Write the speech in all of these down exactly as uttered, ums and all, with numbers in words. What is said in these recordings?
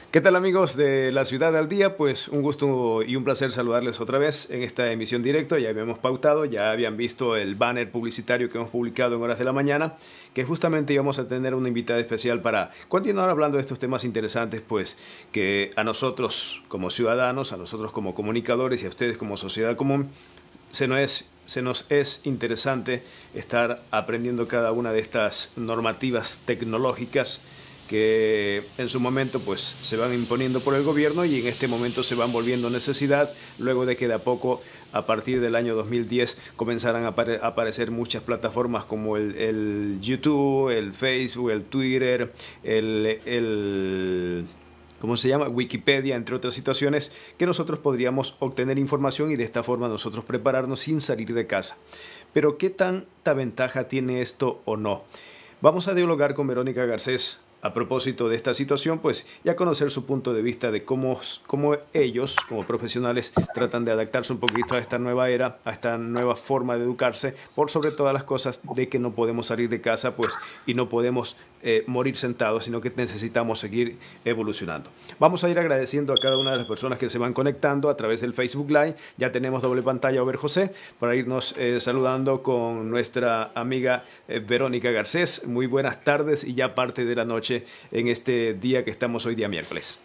¿Qué tal amigos de La Ciudad al Día? Pues un gusto y un placer saludarles otra vez en esta emisión directa. Ya habíamos pautado, ya habían visto el banner publicitario que hemos publicado en horas de la mañana, que justamente íbamos a tener una invitada especial para continuar hablando de estos temas interesantes, pues que a nosotros como ciudadanos, a nosotros como comunicadores y a ustedes como sociedad común, se nos es, se nos es interesante estar aprendiendo cada una de estas normativas tecnológicas que en su momento pues se van imponiendo por el gobierno y en este momento se van volviendo necesidad luego de que de a poco a partir del año dos mil diez comenzaran a, apare a aparecer muchas plataformas como el, el YouTube, el Facebook, el Twitter, el, el ¿cómo se llama? Wikipedia, entre otras situaciones, que nosotros podríamos obtener información y de esta forma nosotros prepararnos sin salir de casa. Pero ¿qué tanta ventaja tiene esto o no? Vamos a dialogar con Verónica Garcés a propósito de esta situación, pues, y a conocer su punto de vista de cómo, cómo ellos, como profesionales, tratan de adaptarse un poquito a esta nueva era, a esta nueva forma de educarse, por sobre todas las cosas de que no podemos salir de casa, pues, y no podemos eh, morir sentados, sino que necesitamos seguir evolucionando. Vamos a ir agradeciendo a cada una de las personas que se van conectando a través del Facebook Live. Ya tenemos doble pantalla over José, para irnos eh, saludando con nuestra amiga eh, Verónica Garcés. Muy buenas tardes y ya parte de la noche en este día que estamos hoy día miércoles.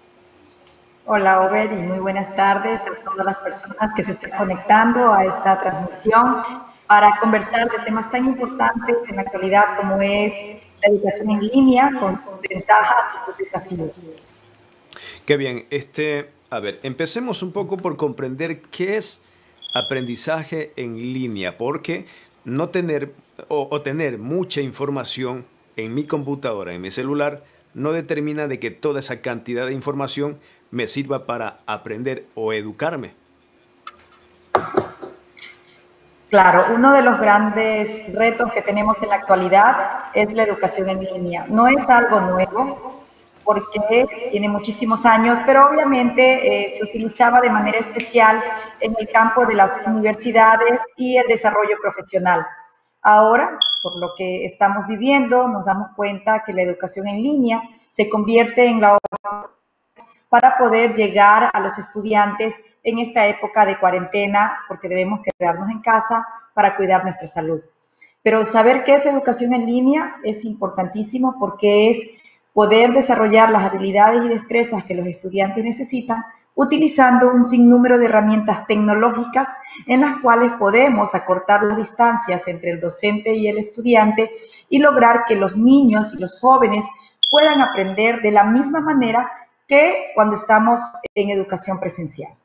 Hola Over y muy buenas tardes a todas las personas que se estén conectando a esta transmisión para conversar de temas tan importantes en la actualidad como es la educación en línea con sus ventajas y sus desafíos. Qué bien, este, a ver, empecemos un poco por comprender qué es aprendizaje en línea, porque no tener o, o tener mucha información en mi computadora, en mi celular, no determina de que toda esa cantidad de información me sirva para aprender o educarme. Claro, uno de los grandes retos que tenemos en la actualidad es la educación en línea. No es algo nuevo porque tiene muchísimos años, pero obviamente eh, se utilizaba de manera especial en el campo de las universidades y el desarrollo profesional. Ahora, por lo que estamos viviendo, nos damos cuenta que la educación en línea se convierte en la oportunidad para poder llegar a los estudiantes en esta época de cuarentena, porque debemos quedarnos en casa para cuidar nuestra salud. Pero saber qué es educación en línea es importantísimo porque es poder desarrollar las habilidades y destrezas que los estudiantes necesitan utilizando un sinnúmero de herramientas tecnológicas en las cuales podemos acortar las distancias entre el docente y el estudiante y lograr que los niños y los jóvenes puedan aprender de la misma manera que cuando estamos en educación presencial.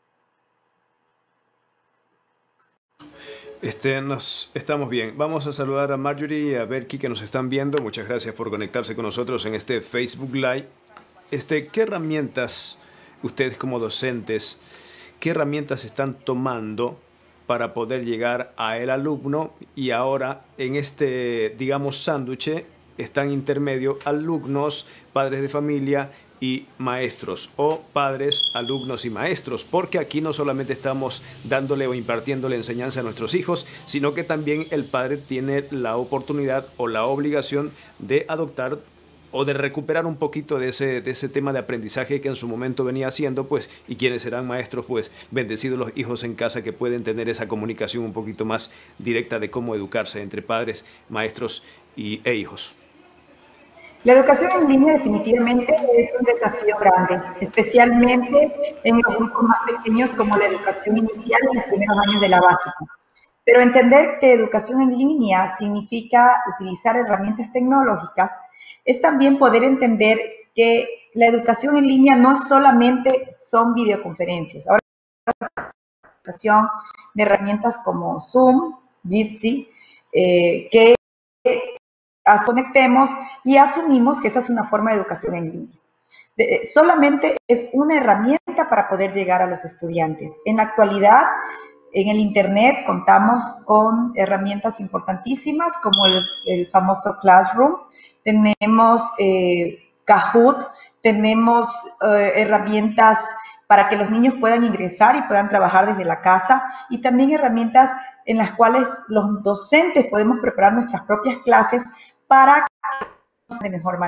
Este, nos, estamos bien. Vamos a saludar a Marjorie y a Berky que nos están viendo. Muchas gracias por conectarse con nosotros en este Facebook Live. Este, ¿qué herramientas ustedes como docentes, qué herramientas están tomando para poder llegar a el alumno y ahora en este, digamos, sándwich están intermedio alumnos, padres de familia y maestros o padres, alumnos y maestros, porque aquí no solamente estamos dándole o impartiéndole enseñanza a nuestros hijos, sino que también el padre tiene la oportunidad o la obligación de adoptar o de recuperar un poquito de ese, de ese tema de aprendizaje que en su momento venía haciendo, pues, y quienes serán maestros, pues, bendecidos los hijos en casa que pueden tener esa comunicación un poquito más directa de cómo educarse entre padres, maestros y, e hijos. La educación en línea definitivamente es un desafío grande, especialmente en los grupos más pequeños como la educación inicial en los primeros años de la básica. Pero entender que educación en línea significa utilizar herramientas tecnológicas es también poder entender que la educación en línea no solamente son videoconferencias. Ahora la educación de herramientas como Zoom, Jitsi, eh, que conectemos y asumimos que esa es una forma de educación en línea. De, solamente es una herramienta para poder llegar a los estudiantes. En la actualidad, en el Internet contamos con herramientas importantísimas como el, el famoso Classroom, tenemos eh, Kahoot, tenemos eh, herramientas para que los niños puedan ingresar y puedan trabajar desde la casa y también herramientas en las cuales los docentes podemos preparar nuestras propias clases para que de mejor manera.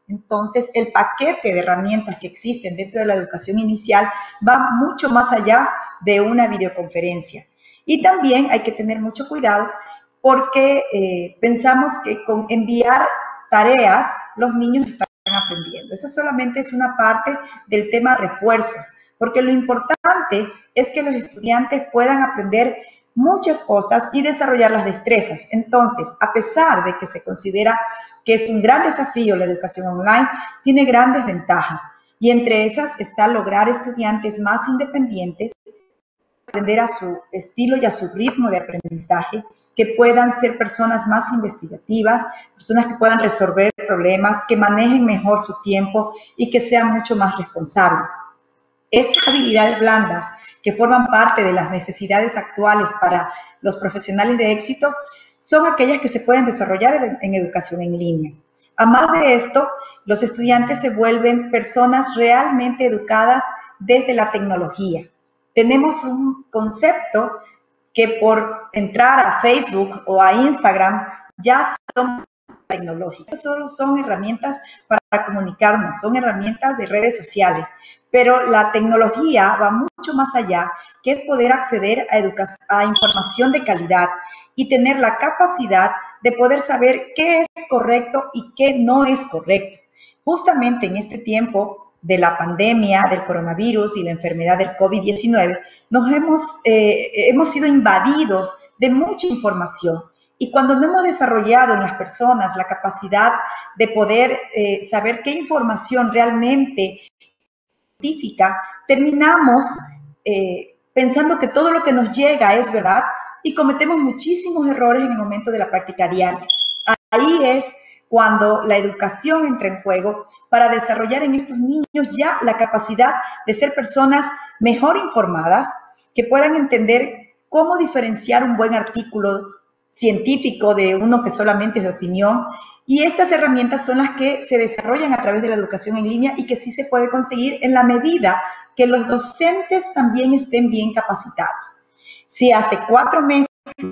Entonces, el paquete de herramientas que existen dentro de la educación inicial va mucho más allá de una videoconferencia. Y también hay que tener mucho cuidado porque eh, pensamos que con enviar tareas los niños están aprendiendo. Esa solamente es una parte del tema refuerzos, porque lo importante es que los estudiantes puedan aprender muchas cosas y desarrollar las destrezas. Entonces, a pesar de que se considera que es un gran desafío la educación online, tiene grandes ventajas. Y entre esas está lograr estudiantes más independientes, aprender a su estilo y a su ritmo de aprendizaje, que puedan ser personas más investigativas, personas que puedan resolver problemas, que manejen mejor su tiempo y que sean mucho más responsables. Estas habilidades blandas que forman parte de las necesidades actuales para los profesionales de éxito son aquellas que se pueden desarrollar en educación en línea. Además de esto, los estudiantes se vuelven personas realmente educadas desde la tecnología. Tenemos un concepto que por entrar a Facebook o a Instagram ya son tecnológicas. Solo son herramientas para comunicarnos, son herramientas de redes sociales, pero la tecnología va mucho más allá, que es poder acceder a, a información de calidad y tener la capacidad de poder saber qué es correcto y qué no es correcto. Justamente en este tiempo de la pandemia, del coronavirus y la enfermedad del COVID diecinueve, nos hemos, eh, hemos sido invadidos de mucha información. Y cuando no hemos desarrollado en las personas la capacidad de poder eh, saber qué información realmente científica, terminamos eh, pensando que todo lo que nos llega es verdad y cometemos muchísimos errores en el momento de la práctica diaria. Ahí es cuando la educación entra en juego para desarrollar en estos niños ya la capacidad de ser personas mejor informadas, que puedan entender cómo diferenciar un buen artículo científico de uno que solamente es de opinión. Y estas herramientas son las que se desarrollan a través de la educación en línea y que sí se puede conseguir en la medida que los docentes también estén bien capacitados. Si hace cuatro meses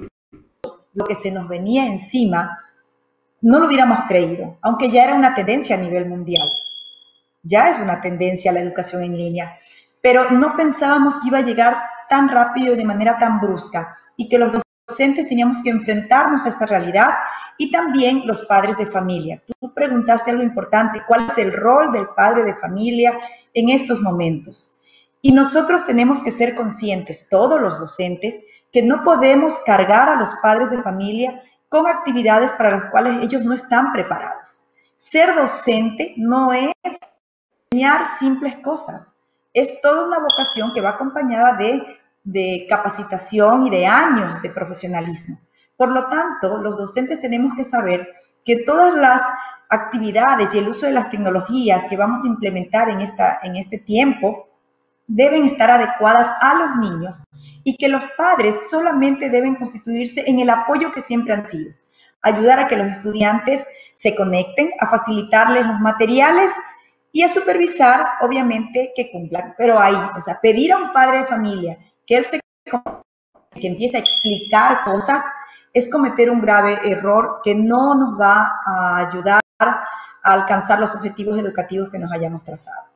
lo que se nos venía encima no lo hubiéramos creído, aunque ya era una tendencia a nivel mundial. Ya es una tendencia la educación en línea, pero no pensábamos que iba a llegar tan rápido y de manera tan brusca y que los docentes teníamos que enfrentarnos a esta realidad y también los padres de familia. Tú preguntaste algo importante, ¿cuál es el rol del padre de familia en estos momentos? Y nosotros tenemos que ser conscientes, todos los docentes, que no podemos cargar a los padres de familia con actividades para las cuales ellos no están preparados. Ser docente no es enseñar simples cosas, es toda una vocación que va acompañada de, de capacitación y de años de profesionalismo. Por lo tanto, los docentes tenemos que saber que todas las actividades y el uso de las tecnologías que vamos a implementar en, esta, en este tiempo deben estar adecuadas a los niños y que los padres solamente deben constituirse en el apoyo que siempre han sido. Ayudar a que los estudiantes se conecten, a facilitarles los materiales y a supervisar, obviamente, que cumplan. Pero ahí, o sea, pedir a un padre de familia que él se que empiece a explicar cosas es cometer un grave error que no nos va a ayudar a alcanzar los objetivos educativos que nos hayamos trazado.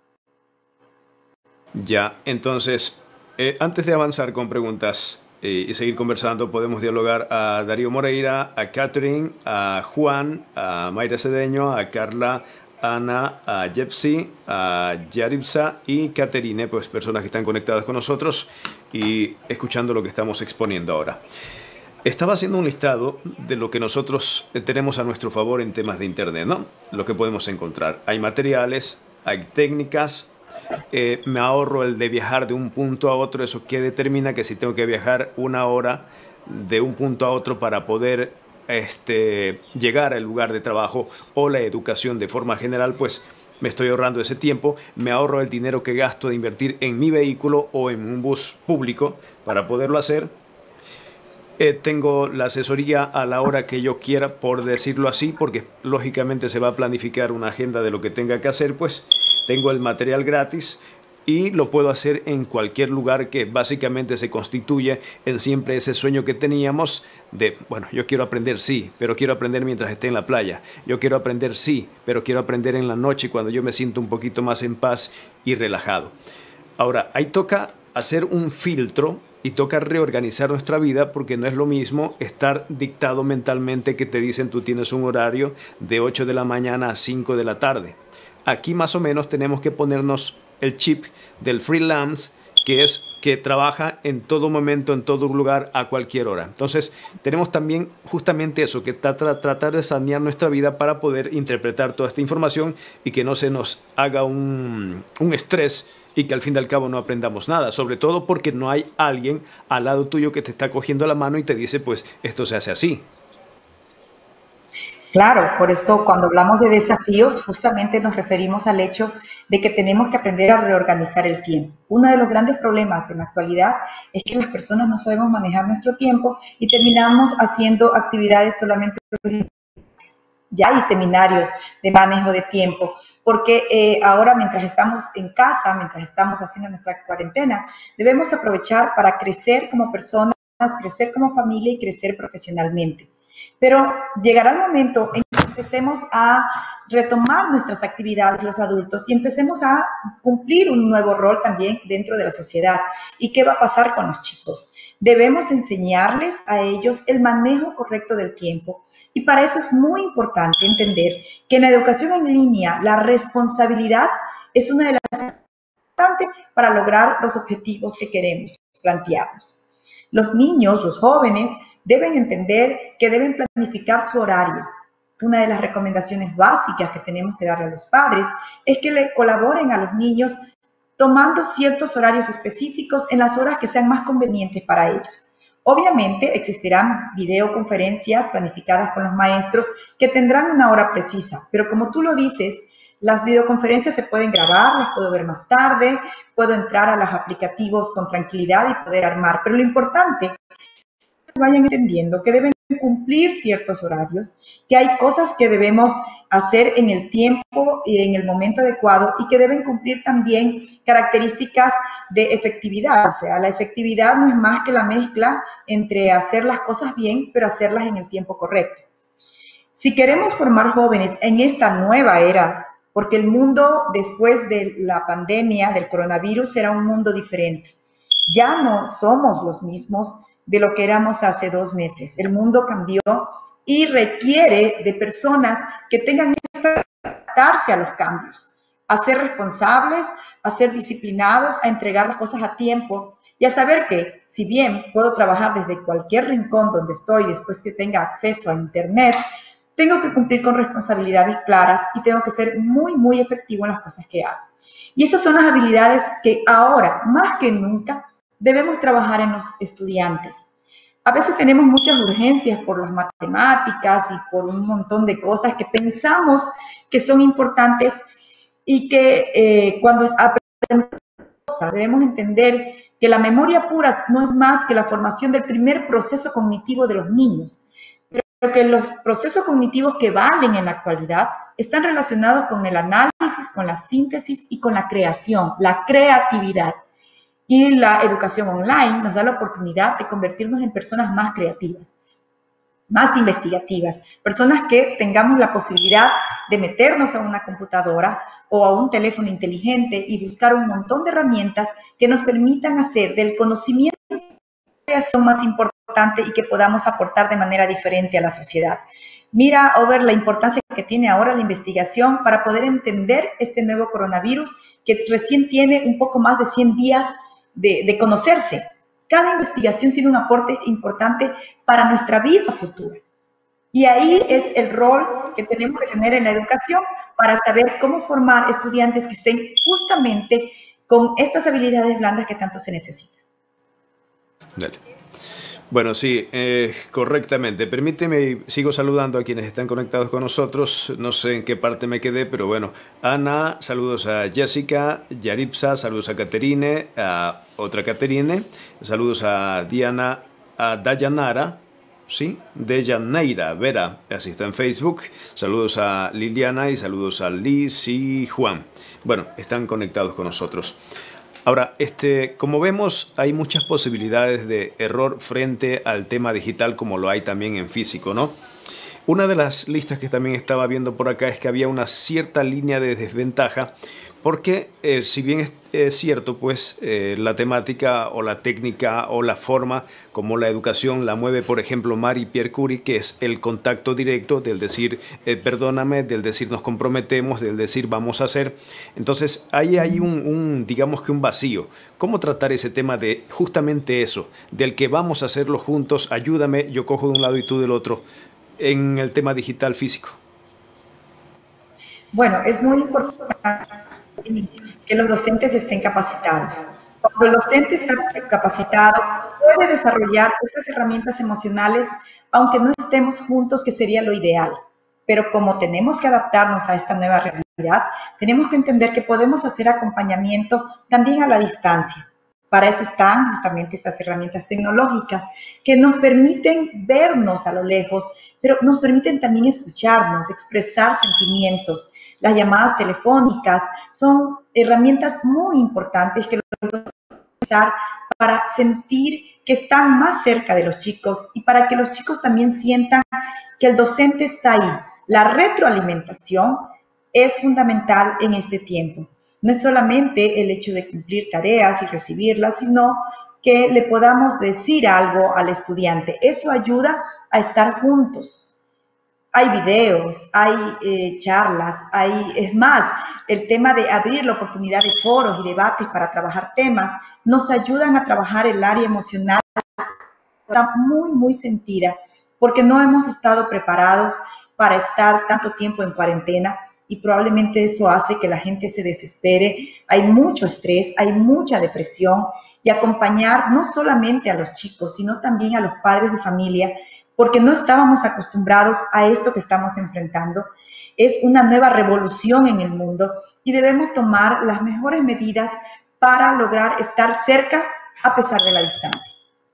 Ya, entonces, eh, antes de avanzar con preguntas eh, y seguir conversando, podemos dialogar a Darío Moreira, a Catherine, a Juan, a Mayra Cedeño, a Carla, Ana, a Jepsi, a Yaribsa y Caterine, pues personas que están conectadas con nosotros y escuchando lo que estamos exponiendo ahora. Estaba haciendo un listado de lo que nosotros tenemos a nuestro favor en temas de Internet, ¿no? Lo que podemos encontrar. Hay materiales, hay técnicas. Eh, me ahorro el de viajar de un punto a otro, eso que determina que si tengo que viajar una hora de un punto a otro para poder este, llegar al lugar de trabajo o la educación de forma general, pues me estoy ahorrando ese tiempo, me ahorro el dinero que gasto de invertir en mi vehículo o en un bus público para poderlo hacer. Eh, tengo la asesoría a la hora que yo quiera, por decirlo así, porque lógicamente se va a planificar una agenda de lo que tenga que hacer, pues tengo el material gratis, y lo puedo hacer en cualquier lugar, que básicamente se constituye en siempre ese sueño que teníamos de, bueno, yo quiero aprender, sí, pero quiero aprender mientras esté en la playa. Yo quiero aprender, sí, pero quiero aprender en la noche cuando yo me siento un poquito más en paz y relajado. Ahora, ahí toca hacer un filtro y toca reorganizar nuestra vida, porque no es lo mismo estar dictado mentalmente que te dicen tú tienes un horario de ocho de la mañana a cinco de la tarde. Aquí más o menos tenemos que ponernos el chip del freelance, que es que trabaja en todo momento, en todo lugar, a cualquier hora. Entonces, tenemos también justamente eso, que tra tratar de sanear nuestra vida para poder interpretar toda esta información y que no se nos haga un, un estrés y que al fin y al cabo no aprendamos nada, sobre todo porque no hay alguien al lado tuyo que te está cogiendo la mano y te dice, pues, esto se hace así. Claro, por eso cuando hablamos de desafíos, justamente nos referimos al hecho de que tenemos que aprender a reorganizar el tiempo. Uno de los grandes problemas en la actualidad es que las personas no sabemos manejar nuestro tiempo y terminamos haciendo actividades solamente. Ya hay seminarios de manejo de tiempo, porque eh, ahora mientras estamos en casa, mientras estamos haciendo nuestra cuarentena, debemos aprovechar para crecer como personas, crecer como familia y crecer profesionalmente. Pero llegará el momento en que empecemos a retomar nuestras actividades los adultos y empecemos a cumplir un nuevo rol también dentro de la sociedad. ¿Y qué va a pasar con los chicos? Debemos enseñarles a ellos el manejo correcto del tiempo. Y para eso es muy importante entender que en la educación en línea la responsabilidad es una de las importantes para lograr los objetivos que queremos plantearnos. Los niños, los jóvenes, deben entender que deben planificar su horario. Una de las recomendaciones básicas que tenemos que darle a los padres es que le colaboren a los niños tomando ciertos horarios específicos en las horas que sean más convenientes para ellos. Obviamente existirán videoconferencias planificadas con los maestros que tendrán una hora precisa, pero como tú lo dices, las videoconferencias se pueden grabar, las puedo ver más tarde, puedo entrar a los aplicativos con tranquilidad y poder armar, pero lo importante vayan entendiendo que deben cumplir ciertos horarios, que hay cosas que debemos hacer en el tiempo y en el momento adecuado y que deben cumplir también características de efectividad. O sea, la efectividad no es más que la mezcla entre hacer las cosas bien, pero hacerlas en el tiempo correcto. Si queremos formar jóvenes en esta nueva era, porque el mundo después de la pandemia del coronavirus será un mundo diferente. Ya no somos los mismos de lo que éramos hace dos meses. El mundo cambió y requiere de personas que tengan que adaptarse a los cambios, a ser responsables, a ser disciplinados, a entregar las cosas a tiempo y a saber que, si bien puedo trabajar desde cualquier rincón donde estoy después que tenga acceso a Internet, tengo que cumplir con responsabilidades claras y tengo que ser muy, muy efectivo en las cosas que hago. Y estas son las habilidades que ahora, más que nunca, debemos trabajar en los estudiantes. A veces tenemos muchas urgencias por las matemáticas y por un montón de cosas que pensamos que son importantes y que eh, cuando aprendemos debemos entender que la memoria pura no es más que la formación del primer proceso cognitivo de los niños, pero que los procesos cognitivos que valen en la actualidad están relacionados con el análisis, con la síntesis y con la creación, la creatividad. Y la educación online nos da la oportunidad de convertirnos en personas más creativas, más investigativas, personas que tengamos la posibilidad de meternos a una computadora o a un teléfono inteligente y buscar un montón de herramientas que nos permitan hacer del conocimiento la creación más importante y que podamos aportar de manera diferente a la sociedad. Mira, Over, la importancia que tiene ahora la investigación para poder entender este nuevo coronavirus que recién tiene un poco más de cien días De, de conocerse. Cada investigación tiene un aporte importante para nuestra vida futura. Y ahí es el rol que tenemos que tener en la educación para saber cómo formar estudiantes que estén justamente con estas habilidades blandas que tanto se necesitan. Dale. Bueno, sí, eh, correctamente. Permíteme, sigo saludando a quienes están conectados con nosotros. No sé en qué parte me quedé, pero bueno. Ana, saludos a Jessica, Yaripsa, saludos a Caterine, a otra Caterine, saludos a Diana, a Dayanara, ¿sí? Deyaneira Vera, así está en Facebook. Saludos a Liliana y saludos a Liz y Juan. Bueno, están conectados con nosotros. Ahora, este, como vemos, hay muchas posibilidades de error frente al tema digital como lo hay también en físico, ¿no? Una de las listas que también estaba viendo por acá es que había una cierta línea de desventaja porque eh, si bien es, es cierto, pues eh, la temática o la técnica o la forma como la educación la mueve, por ejemplo, Marie Pierre Curie, que es el contacto directo del decir eh, perdóname, del decir nos comprometemos, del decir vamos a hacer. Entonces ahí hay un, un, digamos que un vacío. ¿Cómo tratar ese tema de justamente eso, del que vamos a hacerlo juntos, ayúdame, yo cojo de un lado y tú del otro, en el tema digital físico? Bueno, es muy importante que los docentes estén capacitados. Cuando el docente está capacitado, puede desarrollar estas herramientas emocionales, aunque no estemos juntos, que sería lo ideal. Pero como tenemos que adaptarnos a esta nueva realidad, tenemos que entender que podemos hacer acompañamiento también a la distancia. Para eso están justamente estas herramientas tecnológicas que nos permiten vernos a lo lejos, pero nos permiten también escucharnos, expresar sentimientos. Las llamadas telefónicas son herramientas muy importantes que los podemos usar para sentir que están más cerca de los chicos y para que los chicos también sientan que el docente está ahí. La retroalimentación es fundamental en este tiempo. No es solamente el hecho de cumplir tareas y recibirlas, sino que le podamos decir algo al estudiante. Eso ayuda a estar juntos. Hay videos, hay eh, charlas, hay, es más, el tema de abrir la oportunidad de foros y debates para trabajar temas, nos ayudan a trabajar el área emocional, está muy, muy sentida, porque no hemos estado preparados para estar tanto tiempo en cuarentena y probablemente eso hace que la gente se desespere. Hay mucho estrés, hay mucha depresión y acompañar no solamente a los chicos, sino también a los padres de familia, porque no estábamos acostumbrados a esto que estamos enfrentando. Es una nueva revolución en el mundo y debemos tomar las mejores medidas para lograr estar cerca a pesar de la distancia.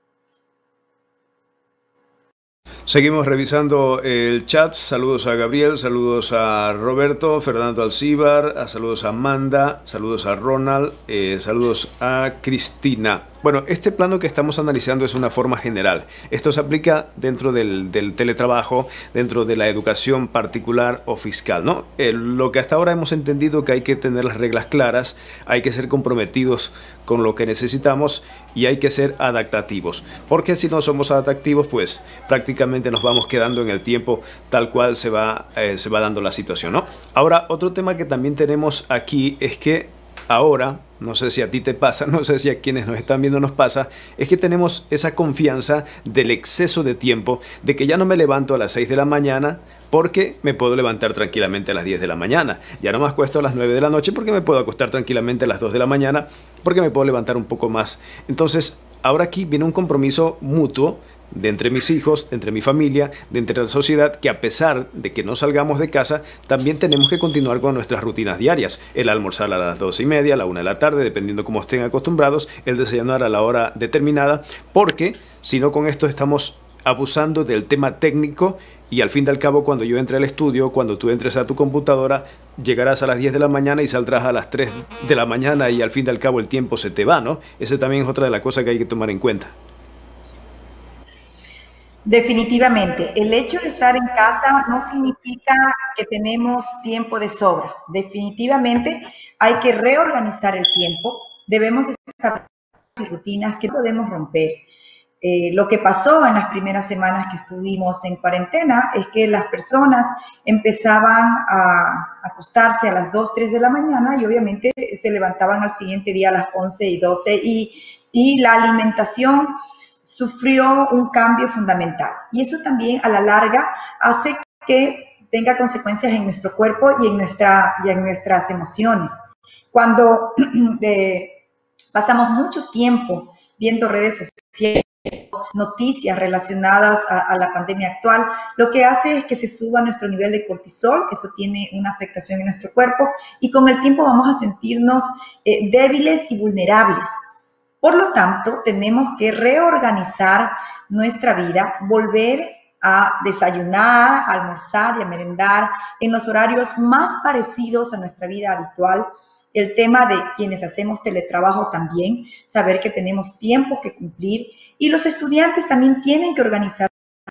Seguimos revisando el chat. Saludos a Gabriel, saludos a Roberto, Fernando Alcíbar, a saludos a Amanda, saludos a Ronald, eh, saludos a Cristina. Bueno, este plano que estamos analizando es una forma general. Esto se aplica dentro del, del teletrabajo, dentro de la educación particular o fiscal, ¿no? Eh, lo que hasta ahora hemos entendido que hay que tener las reglas claras, hay que ser comprometidos con lo que necesitamos y hay que ser adaptativos. Porque si no somos adaptativos, pues prácticamente nos vamos quedando en el tiempo tal cual se va, eh, se va dando la situación, ¿no? Ahora, otro tema que también tenemos aquí es que ahora, no sé si a ti te pasa, no sé si a quienes nos están viendo nos pasa, es que tenemos esa confianza del exceso de tiempo, de que ya no me levanto a las seis de la mañana porque me puedo levantar tranquilamente a las diez de la mañana. Ya no me acuesto a las nueve de la noche porque me puedo acostar tranquilamente a las dos de la mañana porque me puedo levantar un poco más. Entonces, ahora aquí viene un compromiso mutuo de entre mis hijos, de entre mi familia, de entre la sociedad, que a pesar de que no salgamos de casa, también tenemos que continuar con nuestras rutinas diarias. El almorzar a las dos y media, a la una de la tarde, dependiendo cómo estén acostumbrados, el desayunar a la hora determinada, porque si no, con esto estamos abusando del tema técnico y al fin y al cabo, cuando yo entre al estudio, cuando tú entres a tu computadora, llegarás a las diez de la mañana y saldrás a las tres de la mañana y al fin y al cabo el tiempo se te va, ¿no? Esa también es otra de las cosas que hay que tomar en cuenta. Definitivamente, el hecho de estar en casa no significa que tenemos tiempo de sobra. Definitivamente hay que reorganizar el tiempo, debemos establecer rutinas que podemos romper. Eh, lo que pasó en las primeras semanas que estuvimos en cuarentena es que las personas empezaban a acostarse a las dos, tres de la mañana y obviamente se levantaban al siguiente día a las once y doce y, y la alimentación sufrió un cambio fundamental y eso también a la larga hace que tenga consecuencias en nuestro cuerpo y en, nuestra, y en nuestras emociones. Cuando eh, pasamos mucho tiempo viendo redes sociales, noticias relacionadas a, a la pandemia actual, lo que hace es que se suba nuestro nivel de cortisol, eso tiene una afectación en nuestro cuerpo y con el tiempo vamos a sentirnos eh, débiles y vulnerables. Por lo tanto, tenemos que reorganizar nuestra vida, volver a desayunar, a almorzar y a merendar en los horarios más parecidos a nuestra vida habitual. El tema de quienes hacemos teletrabajo también, saber que tenemos tiempos que cumplir y los estudiantes también tienen que organizar.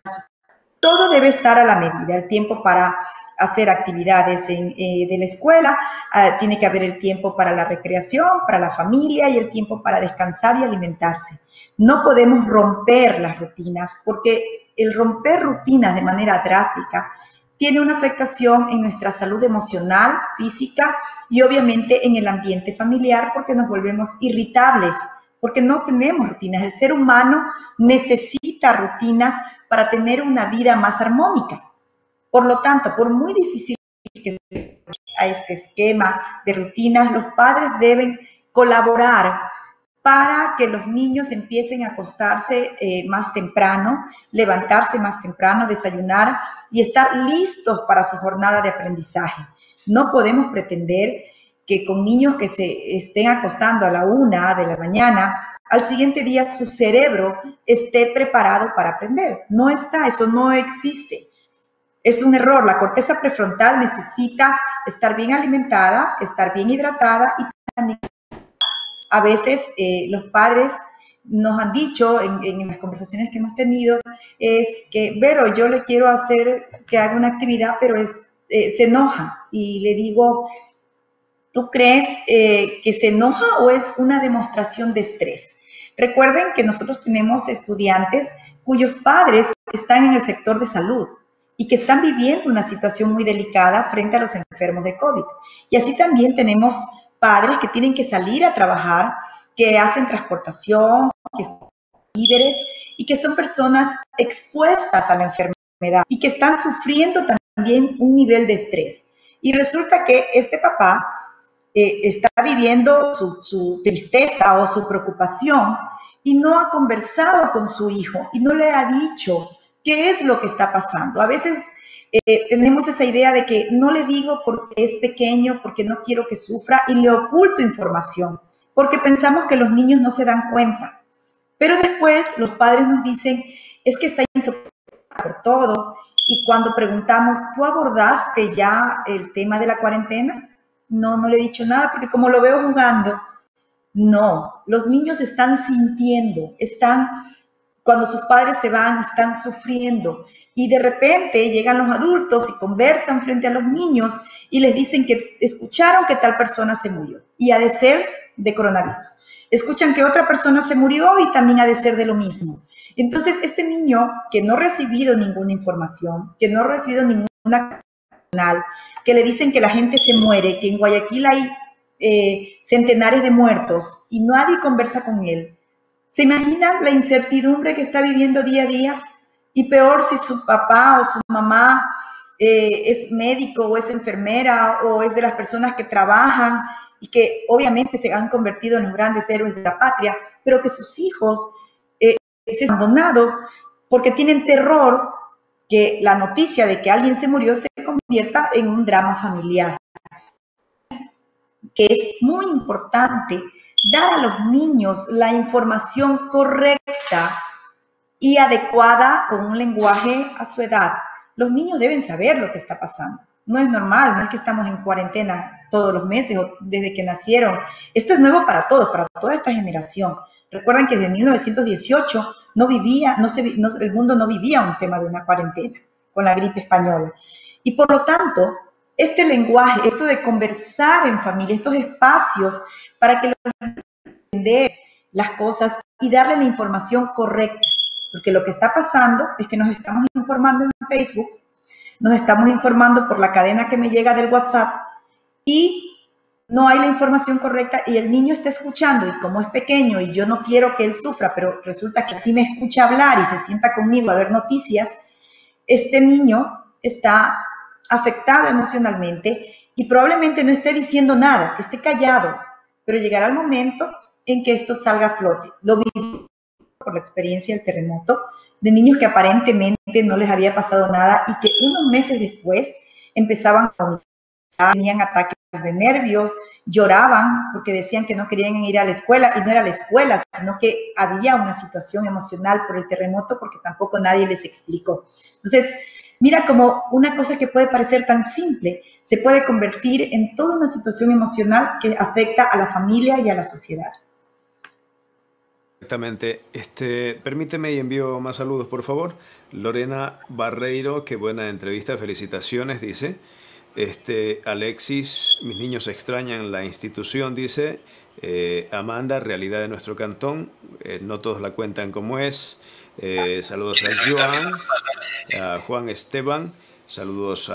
Todo debe estar a la medida, el tiempo para hacer actividades en, eh, de la escuela, uh, tiene que haber el tiempo para la recreación, para la familia y el tiempo para descansar y alimentarse. No podemos romper las rutinas porque el romper rutinas de manera drástica tiene una afectación en nuestra salud emocional, física y obviamente en el ambiente familiar porque nos volvemos irritables, porque no tenemos rutinas. El ser humano necesita rutinas para tener una vida más armónica. Por lo tanto, por muy difícil que sea a este esquema de rutinas, los padres deben colaborar para que los niños empiecen a acostarse eh, más temprano, levantarse más temprano, desayunar y estar listos para su jornada de aprendizaje. No podemos pretender que con niños que se estén acostando a la una de la mañana, al siguiente día su cerebro esté preparado para aprender. No está, eso no existe. Es un error. La corteza prefrontal necesita estar bien alimentada, estar bien hidratada y también a veces eh, los padres nos han dicho en, en las conversaciones que hemos tenido es que, Vero, yo le quiero hacer que haga una actividad, pero es, eh, se enoja. Y le digo, ¿tú crees eh, que se enoja o es una demostración de estrés? Recuerden que nosotros tenemos estudiantes cuyos padres están en el sector de salud y que están viviendo una situación muy delicada frente a los enfermos de COVID. Y así también tenemos padres que tienen que salir a trabajar, que hacen transportación, que son líderes y que son personas expuestas a la enfermedad y que están sufriendo también un nivel de estrés. Y resulta que este papá eh, está viviendo su, su tristeza o su preocupación y no ha conversado con su hijo y no le ha dicho qué es lo que está pasando. A veces eh, tenemos esa idea de que no le digo porque es pequeño, porque no quiero que sufra y le oculto información, porque pensamos que los niños no se dan cuenta. Pero después los padres nos dicen, es que está insoportable por todo. Y cuando preguntamos, ¿tú abordaste ya el tema de la cuarentena? No, no le he dicho nada porque como lo veo jugando, no. Los niños están sintiendo, están... Cuando sus padres se van, están sufriendo y de repente llegan los adultos y conversan frente a los niños y les dicen que escucharon que tal persona se murió y ha de ser de coronavirus. Escuchan que otra persona se murió y también ha de ser de lo mismo. Entonces, este niño que no ha recibido ninguna información, que no ha recibido ninguna canal, que le dicen que la gente se muere, que en Guayaquil hay eh, centenares de muertos y nadie conversa con él. ¿Se imaginan la incertidumbre que está viviendo día a día? Y peor si su papá o su mamá eh, es médico o es enfermera o es de las personas que trabajan y que obviamente se han convertido en los grandes héroes de la patria, pero que sus hijos eh, se abandonados porque tienen terror que la noticia de que alguien se murió se convierta en un drama familiar. Que es muy importante dar a los niños la información correcta y adecuada con un lenguaje a su edad. Los niños deben saber lo que está pasando. No es normal, no es que estamos en cuarentena todos los meses o desde que nacieron. Esto es nuevo para todos, para toda esta generación. Recuerden que desde mil novecientos dieciocho no vivía, no se, no, el mundo no vivía un tema de una cuarentena con la gripe española. Y por lo tanto, este lenguaje, esto de conversar en familia, estos espacios para que los niños entiendan las cosas y darle la información correcta. Porque lo que está pasando es que nos estamos informando en Facebook, nos estamos informando por la cadena que me llega del WhatsApp y no hay la información correcta y el niño está escuchando y como es pequeño y yo no quiero que él sufra, pero resulta que sí me escucha hablar y se sienta conmigo a ver noticias, este niño está afectado emocionalmente y probablemente no esté diciendo nada, esté callado, pero llegará el momento en que esto salga a flote. Lo viví por la experiencia del terremoto, de niños que aparentemente no les había pasado nada y que unos meses después empezaban a vomitar, tenían ataques de nervios, lloraban porque decían que no querían ir a la escuela y no era la escuela, sino que había una situación emocional por el terremoto porque tampoco nadie les explicó. Entonces, Mira como una cosa que puede parecer tan simple se puede convertir en toda una situación emocional que afecta a la familia y a la sociedad. Exactamente. Este, permíteme y envío más saludos, por favor. Lorena Barreiro, qué buena entrevista, felicitaciones, dice. Este, Alexis, mis niños extrañan la institución, dice. Eh, Amanda, realidad de nuestro cantón, eh, no todos la cuentan como es. Eh, saludos a Joan, a Juan Esteban, saludos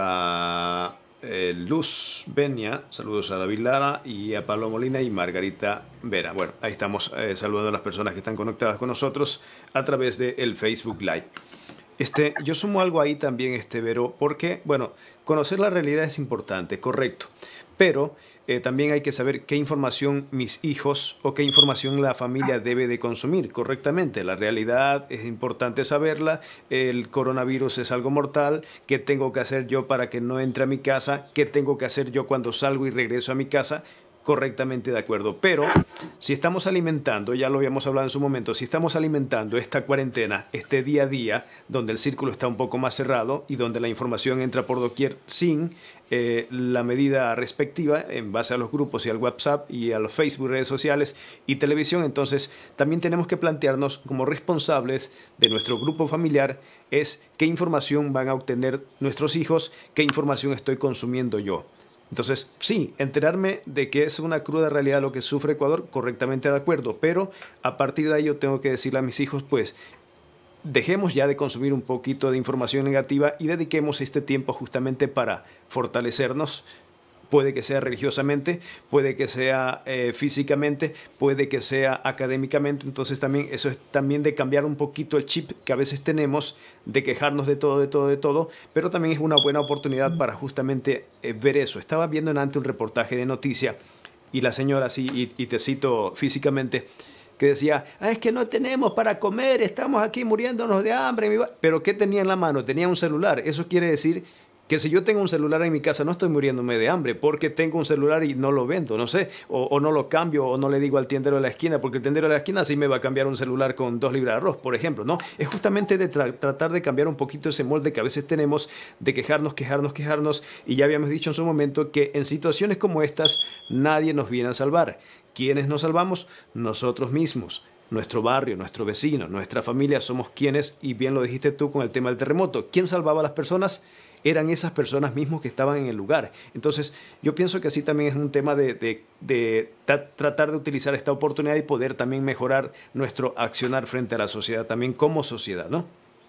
a eh, Luz Benia, saludos a David Lara y a Pablo Molina y Margarita Vera. Bueno, ahí estamos eh, saludando a las personas que están conectadas con nosotros a través del Facebook Live. Este, yo sumo algo ahí también, este, Vero, porque, bueno, conocer la realidad es importante, correcto, pero eh, también hay que saber qué información mis hijos o qué información la familia debe de consumir correctamente. La realidad es importante saberla, el coronavirus es algo mortal, qué tengo que hacer yo para que no entre a mi casa, qué tengo que hacer yo cuando salgo y regreso a mi casa. Correctamente de acuerdo, pero si estamos alimentando, ya lo habíamos hablado en su momento, si estamos alimentando esta cuarentena, este día a día, donde el círculo está un poco más cerrado y donde la información entra por doquier sin eh, la medida respectiva en base a los grupos y al WhatsApp y a los Facebook, redes sociales y televisión, entonces también tenemos que plantearnos como responsables de nuestro grupo familiar es qué información van a obtener nuestros hijos, qué información estoy consumiendo yo. Entonces, sí, enterarme de que es una cruda realidad lo que sufre Ecuador, correctamente de acuerdo, pero a partir de ahí yo tengo que decirle a mis hijos, pues, dejemos ya de consumir un poquito de información negativa y dediquemos este tiempo justamente para fortalecernos. Puede que sea religiosamente, puede que sea eh, físicamente, puede que sea académicamente. Entonces también eso es también de cambiar un poquito el chip que a veces tenemos de quejarnos de todo, de todo, de todo, pero también es una buena oportunidad para justamente eh, ver eso. Estaba viendo en antes un reportaje de noticia y la señora, sí, y, y te cito físicamente, que decía, ah, es que no tenemos para comer, estamos aquí muriéndonos de hambre. Pero ¿qué tenía en la mano? Tenía un celular. Eso quiere decir que si yo tengo un celular en mi casa no estoy muriéndome de hambre porque tengo un celular y no lo vendo, no sé, o, o no lo cambio o no le digo al tiendero de la esquina porque el tiendero de la esquina sí me va a cambiar un celular con dos libras de arroz, por ejemplo, ¿no? Es justamente de tra tratar de cambiar un poquito ese molde que a veces tenemos de quejarnos, quejarnos, quejarnos y ya habíamos dicho en su momento que en situaciones como estas nadie nos viene a salvar. ¿Quiénes nos salvamos? Nosotros mismos. Nuestro barrio, nuestro vecino, nuestra familia somos quienes, y bien lo dijiste tú con el tema del terremoto, ¿quién salvaba a las personas? Eran esas personas mismas que estaban en el lugar. Entonces, yo pienso que así también es un tema de, de, de tra tratar de utilizar esta oportunidad y poder también mejorar nuestro accionar frente a la sociedad, también como sociedad, ¿no?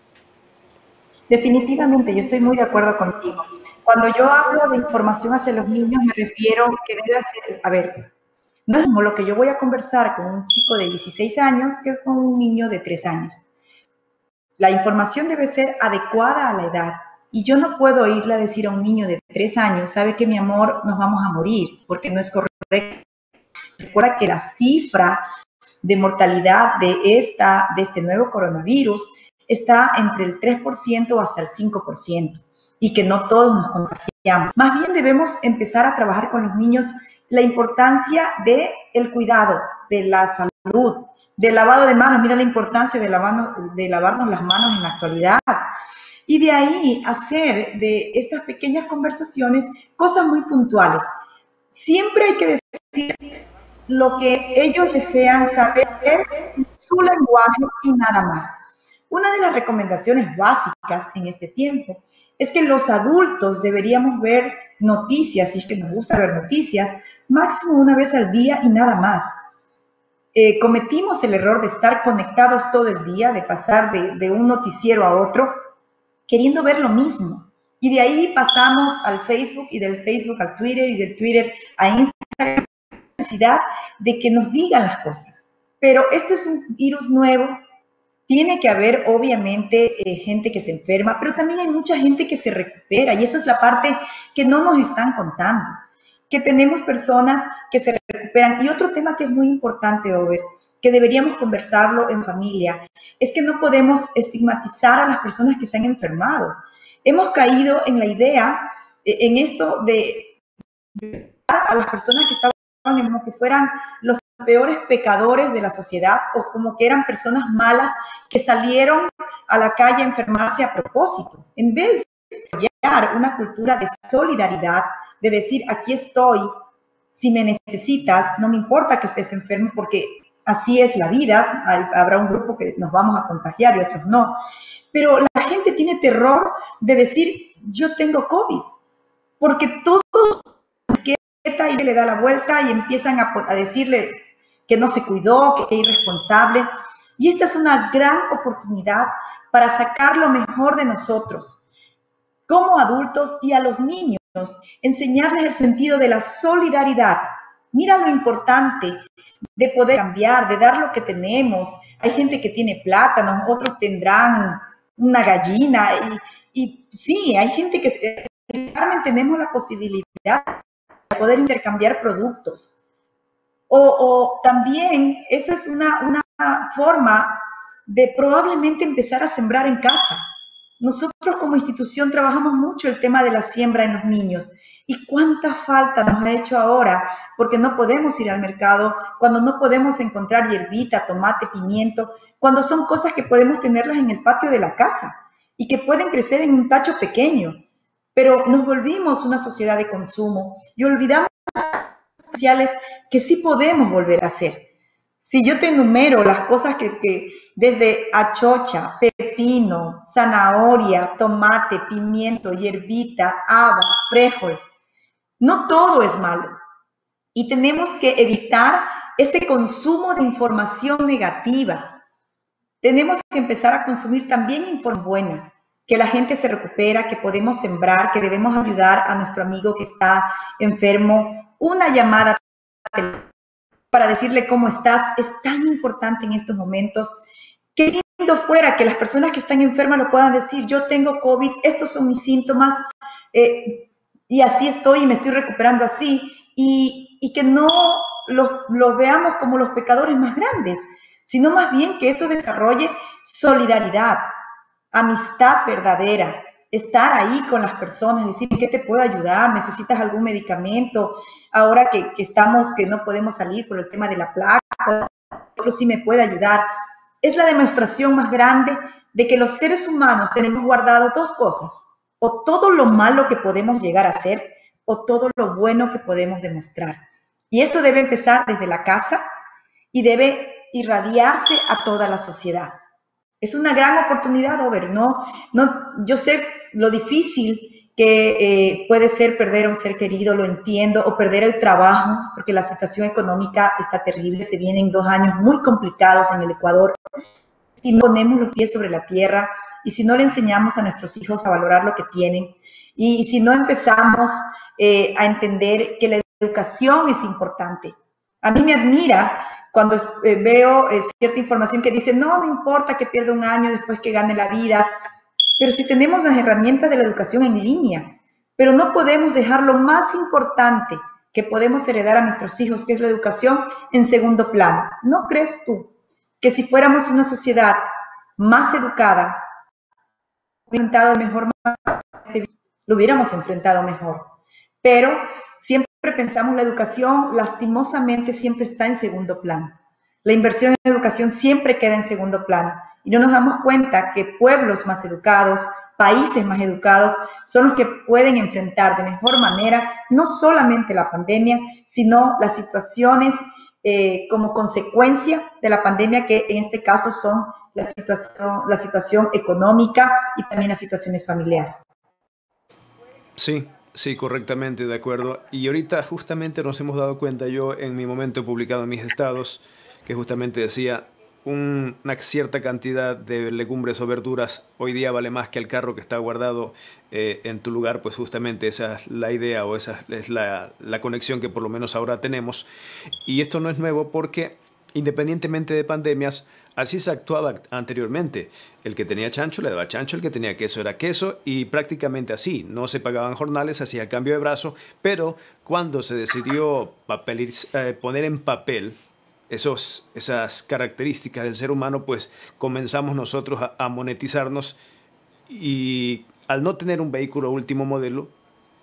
Definitivamente, yo estoy muy de acuerdo contigo. Cuando yo hablo de información hacia los niños, me refiero que debe ser, a ver, no es como lo que yo voy a conversar con un chico de dieciséis años que con un niño de tres años. La información debe ser adecuada a la edad. Y yo no puedo irle a decir a un niño de tres años, sabe que mi amor, nos vamos a morir, porque no es correcto. Recuerda que la cifra de mortalidad de, esta, de este nuevo coronavirus está entre el tres por ciento hasta el cinco por ciento y que no todos nos contagiamos. Más bien debemos empezar a trabajar con los niños la importancia del cuidado, de la salud, del lavado de manos. Mira la importancia de, lavarnos, de lavarnos las manos en la actualidad. Y de ahí hacer de estas pequeñas conversaciones cosas muy puntuales. Siempre hay que decir lo que ellos desean saber en su lenguaje y nada más. Una de las recomendaciones básicas en este tiempo es que los adultos deberíamos ver noticias, si es que nos gusta ver noticias, máximo una vez al día y nada más. Eh, cometimos el error de estar conectados todo el día, de pasar de, de un noticiero a otro, queriendo ver lo mismo. Y de ahí pasamos al Facebook y del Facebook al Twitter y del Twitter a Instagram. Necesidad de que nos digan las cosas. Pero este es un virus nuevo. Tiene que haber, obviamente, eh, gente que se enferma, pero también hay mucha gente que se recupera. Y eso es la parte que no nos están contando. Que tenemos personas que se recuperan. Y otro tema que es muy importante, Over, que deberíamos conversarlo en familia, es que no podemos estigmatizar a las personas que se han enfermado. Hemos caído en la idea, en esto de, de a las personas que estaban como que fueran los peores pecadores de la sociedad o como que eran personas malas que salieron a la calle a enfermarse a propósito. En vez desarrollar una cultura de solidaridad, de decir, aquí estoy, si me necesitas, no me importa que estés enfermo, porque así es la vida, hay, habrá un grupo que nos vamos a contagiar y otros no, pero la gente tiene terror de decir, yo tengo COVID, porque todo y le da la vuelta y empiezan a, a decirle que no se cuidó, que es irresponsable. Y esta es una gran oportunidad para sacar lo mejor de nosotros como adultos y a los niños, enseñarles el sentido de la solidaridad. Mira lo importante de poder cambiar, de dar lo que tenemos. Hay gente que tiene plátanos, otros tendrán una gallina y, y sí, hay gente que realmente tenemos la posibilidad de poder intercambiar productos. O, o también esa es una, una forma de probablemente empezar a sembrar en casa. Nosotros como institución trabajamos mucho el tema de la siembra en los niños. ¿Y cuánta falta nos ha hecho ahora? Porque no podemos ir al mercado, cuando no podemos encontrar hierbita, tomate, pimiento, cuando son cosas que podemos tenerlas en el patio de la casa y que pueden crecer en un tacho pequeño. Pero nos volvimos una sociedad de consumo y olvidamos sociales que sí podemos volver a hacer. Si yo te enumero las cosas que, que desde achocha, pepino, zanahoria, tomate, pimiento, hierbita, haba, frijol, no todo es malo. Y tenemos que evitar ese consumo de información negativa. Tenemos que empezar a consumir también información buena, que la gente se recupera, que podemos sembrar, que debemos ayudar a nuestro amigo que está enfermo. Una llamada para decirle cómo estás es tan importante en estos momentos. Qué lindo fuera que las personas que están enfermas lo puedan decir, yo tengo COVID, estos son mis síntomas, eh, y así estoy y me estoy recuperando así, y, y que no los, los veamos como los pecadores más grandes, sino más bien que eso desarrolle solidaridad, amistad verdadera, estar ahí con las personas, decir, ¿qué te puedo ayudar? ¿Necesitas algún medicamento? Ahora que, que estamos, que no podemos salir por el tema de la placa, otro sí me puede ayudar. Es la demostración más grande de que los seres humanos tenemos guardado dos cosas, o todo lo malo que podemos llegar a hacer, o todo lo bueno que podemos demostrar. Y eso debe empezar desde la casa y debe irradiarse a toda la sociedad. Es una gran oportunidad, Over, ¿no? No, yo sé lo difícil que eh, puede ser perder a un ser querido, lo entiendo, o perder el trabajo, porque la situación económica está terrible, se vienen dos años muy complicados en el Ecuador. Si no ponemos los pies sobre la tierra y si no le enseñamos a nuestros hijos a valorar lo que tienen y, y si no empezamos eh, a entender que la educación es importante. A mí me admira cuando eh, veo eh, cierta información que dice, no, no importa que pierda un año después que gane la vida, pero si tenemos las herramientas de la educación en línea, pero no podemos dejar lo más importante que podemos heredar a nuestros hijos, que es la educación, en segundo plano. ¿No crees tú que si fuéramos una sociedad más educada, enfrentado mejor, lo hubiéramos enfrentado mejor? Pero siempre pensamos la educación, lastimosamente, siempre está en segundo plano. La inversión en educación siempre queda en segundo plano. Y no nos damos cuenta que pueblos más educados, países más educados, son los que pueden enfrentar de mejor manera no solamente la pandemia, sino las situaciones eh, como consecuencia de la pandemia, que en este caso son la situación, la situación económica y también las situaciones familiares. Sí. Sí, correctamente, de acuerdo. Y ahorita justamente nos hemos dado cuenta, yo en mi momento he publicado en mis estados, que justamente decía, un, una cierta cantidad de legumbres o verduras hoy día vale más que el carro que está guardado eh, en tu lugar, pues justamente esa es la idea o esa es la, la conexión que por lo menos ahora tenemos. Y esto no es nuevo porque independientemente de pandemias, así se actuaba anteriormente. El que tenía chancho le daba chancho, el que tenía queso era queso y prácticamente así. No se pagaban jornales, hacía el cambio de brazo, pero cuando se decidió papeliz, eh, poner en papel esos, esas características del ser humano, pues comenzamos nosotros a, a monetizarnos y al no tener un vehículo último modelo,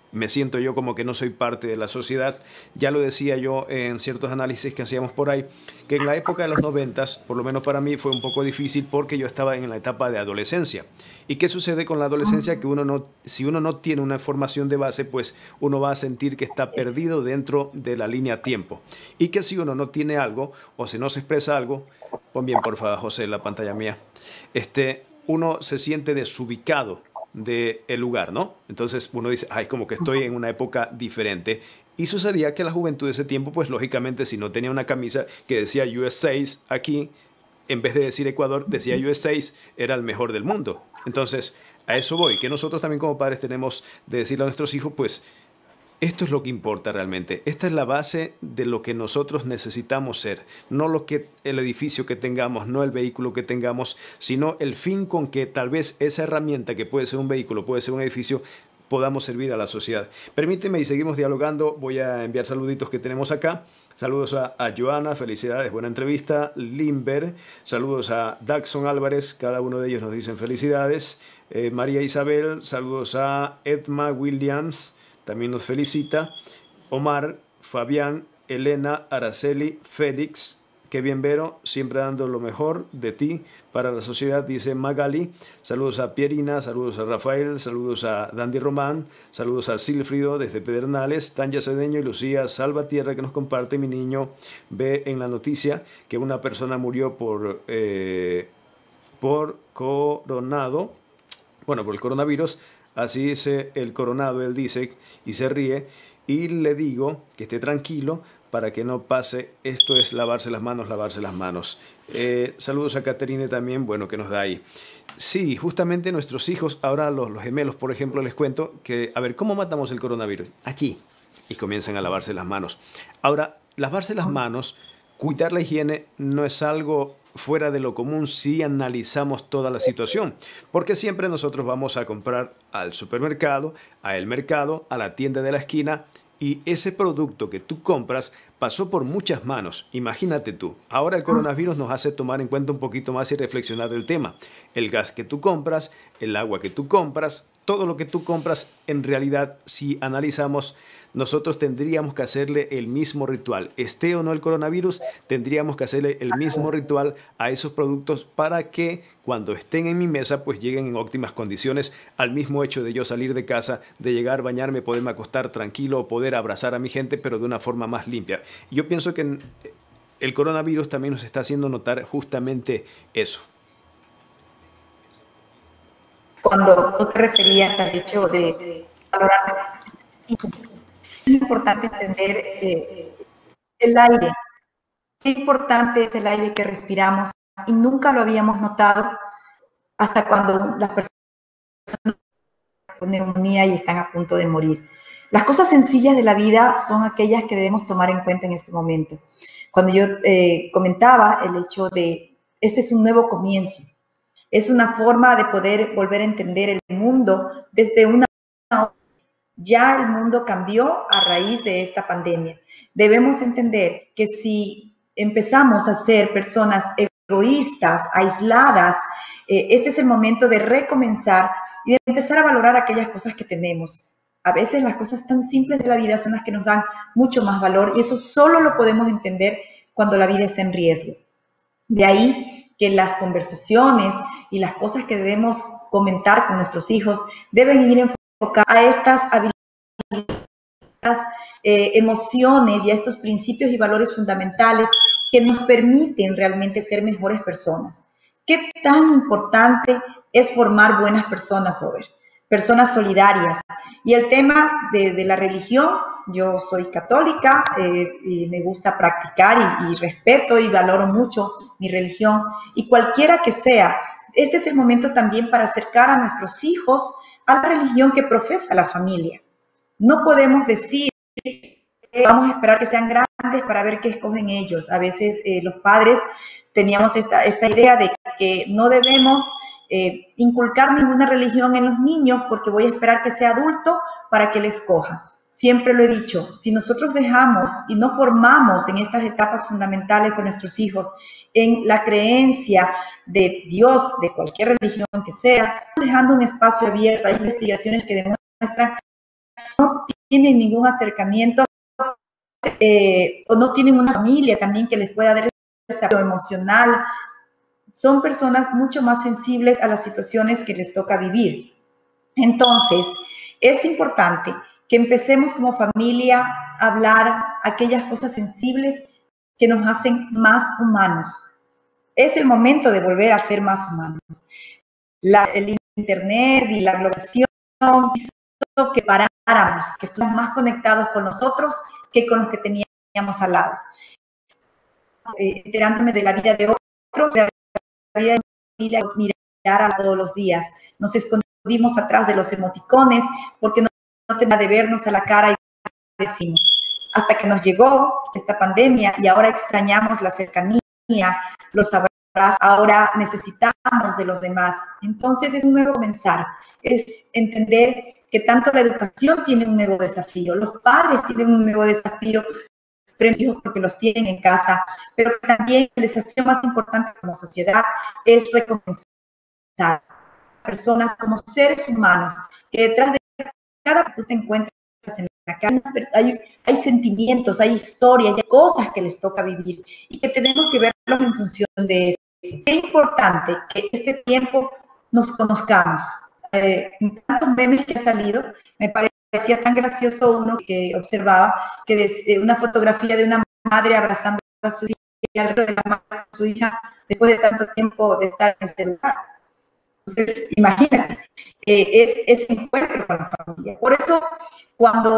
me siento yo como que no soy parte de la sociedad. Ya lo decía yo en ciertos análisis que hacíamos por ahí, que en la época de los noventas, por lo menos para mí, fue un poco difícil porque yo estaba en la etapa de adolescencia. ¿Y qué sucede con la adolescencia? Que uno no, si uno no tiene una formación de base, pues uno va a sentir que está perdido dentro de la línea tiempo. Y que si uno no tiene algo, o si no se expresa algo, pon bien por favor, José, la pantalla mía, este, uno se siente desubicado del lugar, ¿no? Entonces uno dice, ay, como que estoy en una época diferente. Y sucedía que la juventud de ese tiempo, pues lógicamente, si no tenía una camisa que decía U S seis aquí, en vez de decir Ecuador, decía U S seis, era el mejor del mundo. Entonces, a eso voy, que nosotros también como padres tenemos de decirle a nuestros hijos, pues, esto es lo que importa realmente. Esta es la base de lo que nosotros necesitamos ser. No lo que el edificio que tengamos, no el vehículo que tengamos, sino el fin con que tal vez esa herramienta que puede ser un vehículo, puede ser un edificio, podamos servir a la sociedad. Permíteme y seguimos dialogando. Voy a enviar saluditos que tenemos acá. Saludos a, a Joana, felicidades, buena entrevista. Limber, saludos a Daxon Álvarez, cada uno de ellos nos dicen felicidades. Eh, María Isabel, saludos a Edma Williams, también nos felicita. Omar, Fabián, Elena, Araceli, Félix, qué bien Vero, siempre dando lo mejor de ti para la sociedad, dice Magali. Saludos a Pierina, saludos a Rafael, saludos a Dandy Román, saludos a Silfrido desde Pedernales, Tanya Cedeño y Lucía Salvatierra, que nos comparte. Mi niño ve en la noticia que una persona murió por, eh, por coronado, bueno, por el coronavirus. Así dice el coronado, él dice, y se ríe, y le digo que esté tranquilo para que no pase. Esto es lavarse las manos, lavarse las manos. Eh, saludos a Caterine también, bueno, que nos da ahí. Sí, justamente nuestros hijos, ahora los, los gemelos, por ejemplo, les cuento que, a ver, ¿cómo matamos el coronavirus? Aquí. Y comienzan a lavarse las manos. Ahora, lavarse las manos, cuidar la higiene, no es algo fuera de lo común si analizamos toda la situación, porque siempre nosotros vamos a comprar al supermercado, al mercado, a la tienda de la esquina, y ese producto que tú compras pasó por muchas manos. Imagínate tú. Ahora el coronavirus nos hace tomar en cuenta un poquito más y reflexionar del tema. El gas que tú compras, el agua que tú compras, todo lo que tú compras, en realidad, si analizamos, nosotros tendríamos que hacerle el mismo ritual. Esté o no el coronavirus, tendríamos que hacerle el mismo ritual a esos productos para que cuando estén en mi mesa, pues lleguen en óptimas condiciones, al mismo hecho de yo salir de casa, de llegar, bañarme, poderme acostar tranquilo, poder abrazar a mi gente, pero de una forma más limpia. Yo pienso que el coronavirus también nos está haciendo notar justamente eso. Cuando tú te referías al hecho de valorar, es importante entender eh, el aire. Qué importante es el aire que respiramos y nunca lo habíamos notado hasta cuando las personas con neumonía y están a punto de morir. Las cosas sencillas de la vida son aquellas que debemos tomar en cuenta en este momento. Cuando yo eh, comentaba el hecho de, este es un nuevo comienzo, es una forma de poder volver a entender el mundo desde una... Ya el mundo cambió a raíz de esta pandemia. Debemos entender que si empezamos a ser personas egoístas, aisladas, eh, este es el momento de recomenzar y de empezar a valorar aquellas cosas que tenemos. A veces las cosas tan simples de la vida son las que nos dan mucho más valor y eso solo lo podemos entender cuando la vida está en riesgo. De ahí que las conversaciones y las cosas que debemos comentar con nuestros hijos deben ir enfocadas a estas habilidades, eh, emociones y a estos principios y valores fundamentales que nos permiten realmente ser mejores personas. ¿Qué tan importante es formar buenas personas, Over? Personas solidarias. Y el tema de, de la religión, yo soy católica eh, y me gusta practicar y, y respeto y valoro mucho mi religión. Y cualquiera que sea, este es el momento también para acercar a nuestros hijos a la religión que profesa la familia. No podemos decir que vamos a esperar que sean grandes para ver qué escogen ellos. A veces eh, los padres teníamos esta, esta idea de que no debemos eh, inculcar ninguna religión en los niños porque voy a esperar que sea adulto para que él escoja. Siempre lo he dicho, si nosotros dejamos y no formamos en estas etapas fundamentales a nuestros hijos en la creencia de Dios, de cualquier religión que sea, dejando un espacio abierto, hay investigaciones que demuestran tienen ningún acercamiento eh, o no tienen una familia también que les pueda dar ese apoyo emocional. Son personas mucho más sensibles a las situaciones que les toca vivir. Entonces, es importante que empecemos como familia a hablar aquellas cosas sensibles que nos hacen más humanos. Es el momento de volver a ser más humanos. La, el Internet y la globalización hizo que paráramos, que estuvimos más conectados con nosotros que con los que teníamos al lado. Eh, enterándome de la vida de otros, de la vida de mi familia, mirar a todos los días. Nos escondimos atrás de los emoticones porque no, no tenía de vernos a la cara y decimos, hasta que nos llegó esta pandemia y ahora extrañamos la cercanía, los abrazos, ahora necesitamos de los demás. Entonces es un nuevo comenzar, es entender que tanto la educación tiene un nuevo desafío, los padres tienen un nuevo desafío, porque los tienen en casa, pero también el desafío más importante como sociedad es reconocer a personas como seres humanos, que detrás de cada que tú te encuentras en la calle hay, hay sentimientos, hay historias, hay cosas que les toca vivir y que tenemos que verlos en función de eso. Es importante que este tiempo nos conozcamos. Eh, en tantos memes que ha salido, me parecía tan gracioso uno que observaba que de, una fotografía de una madre abrazando a su hija y al lado de la madre a su hija después de tanto tiempo de estar en el celular. Entonces, imagínate, eh, es ese encuentro con la familia. Por eso, cuando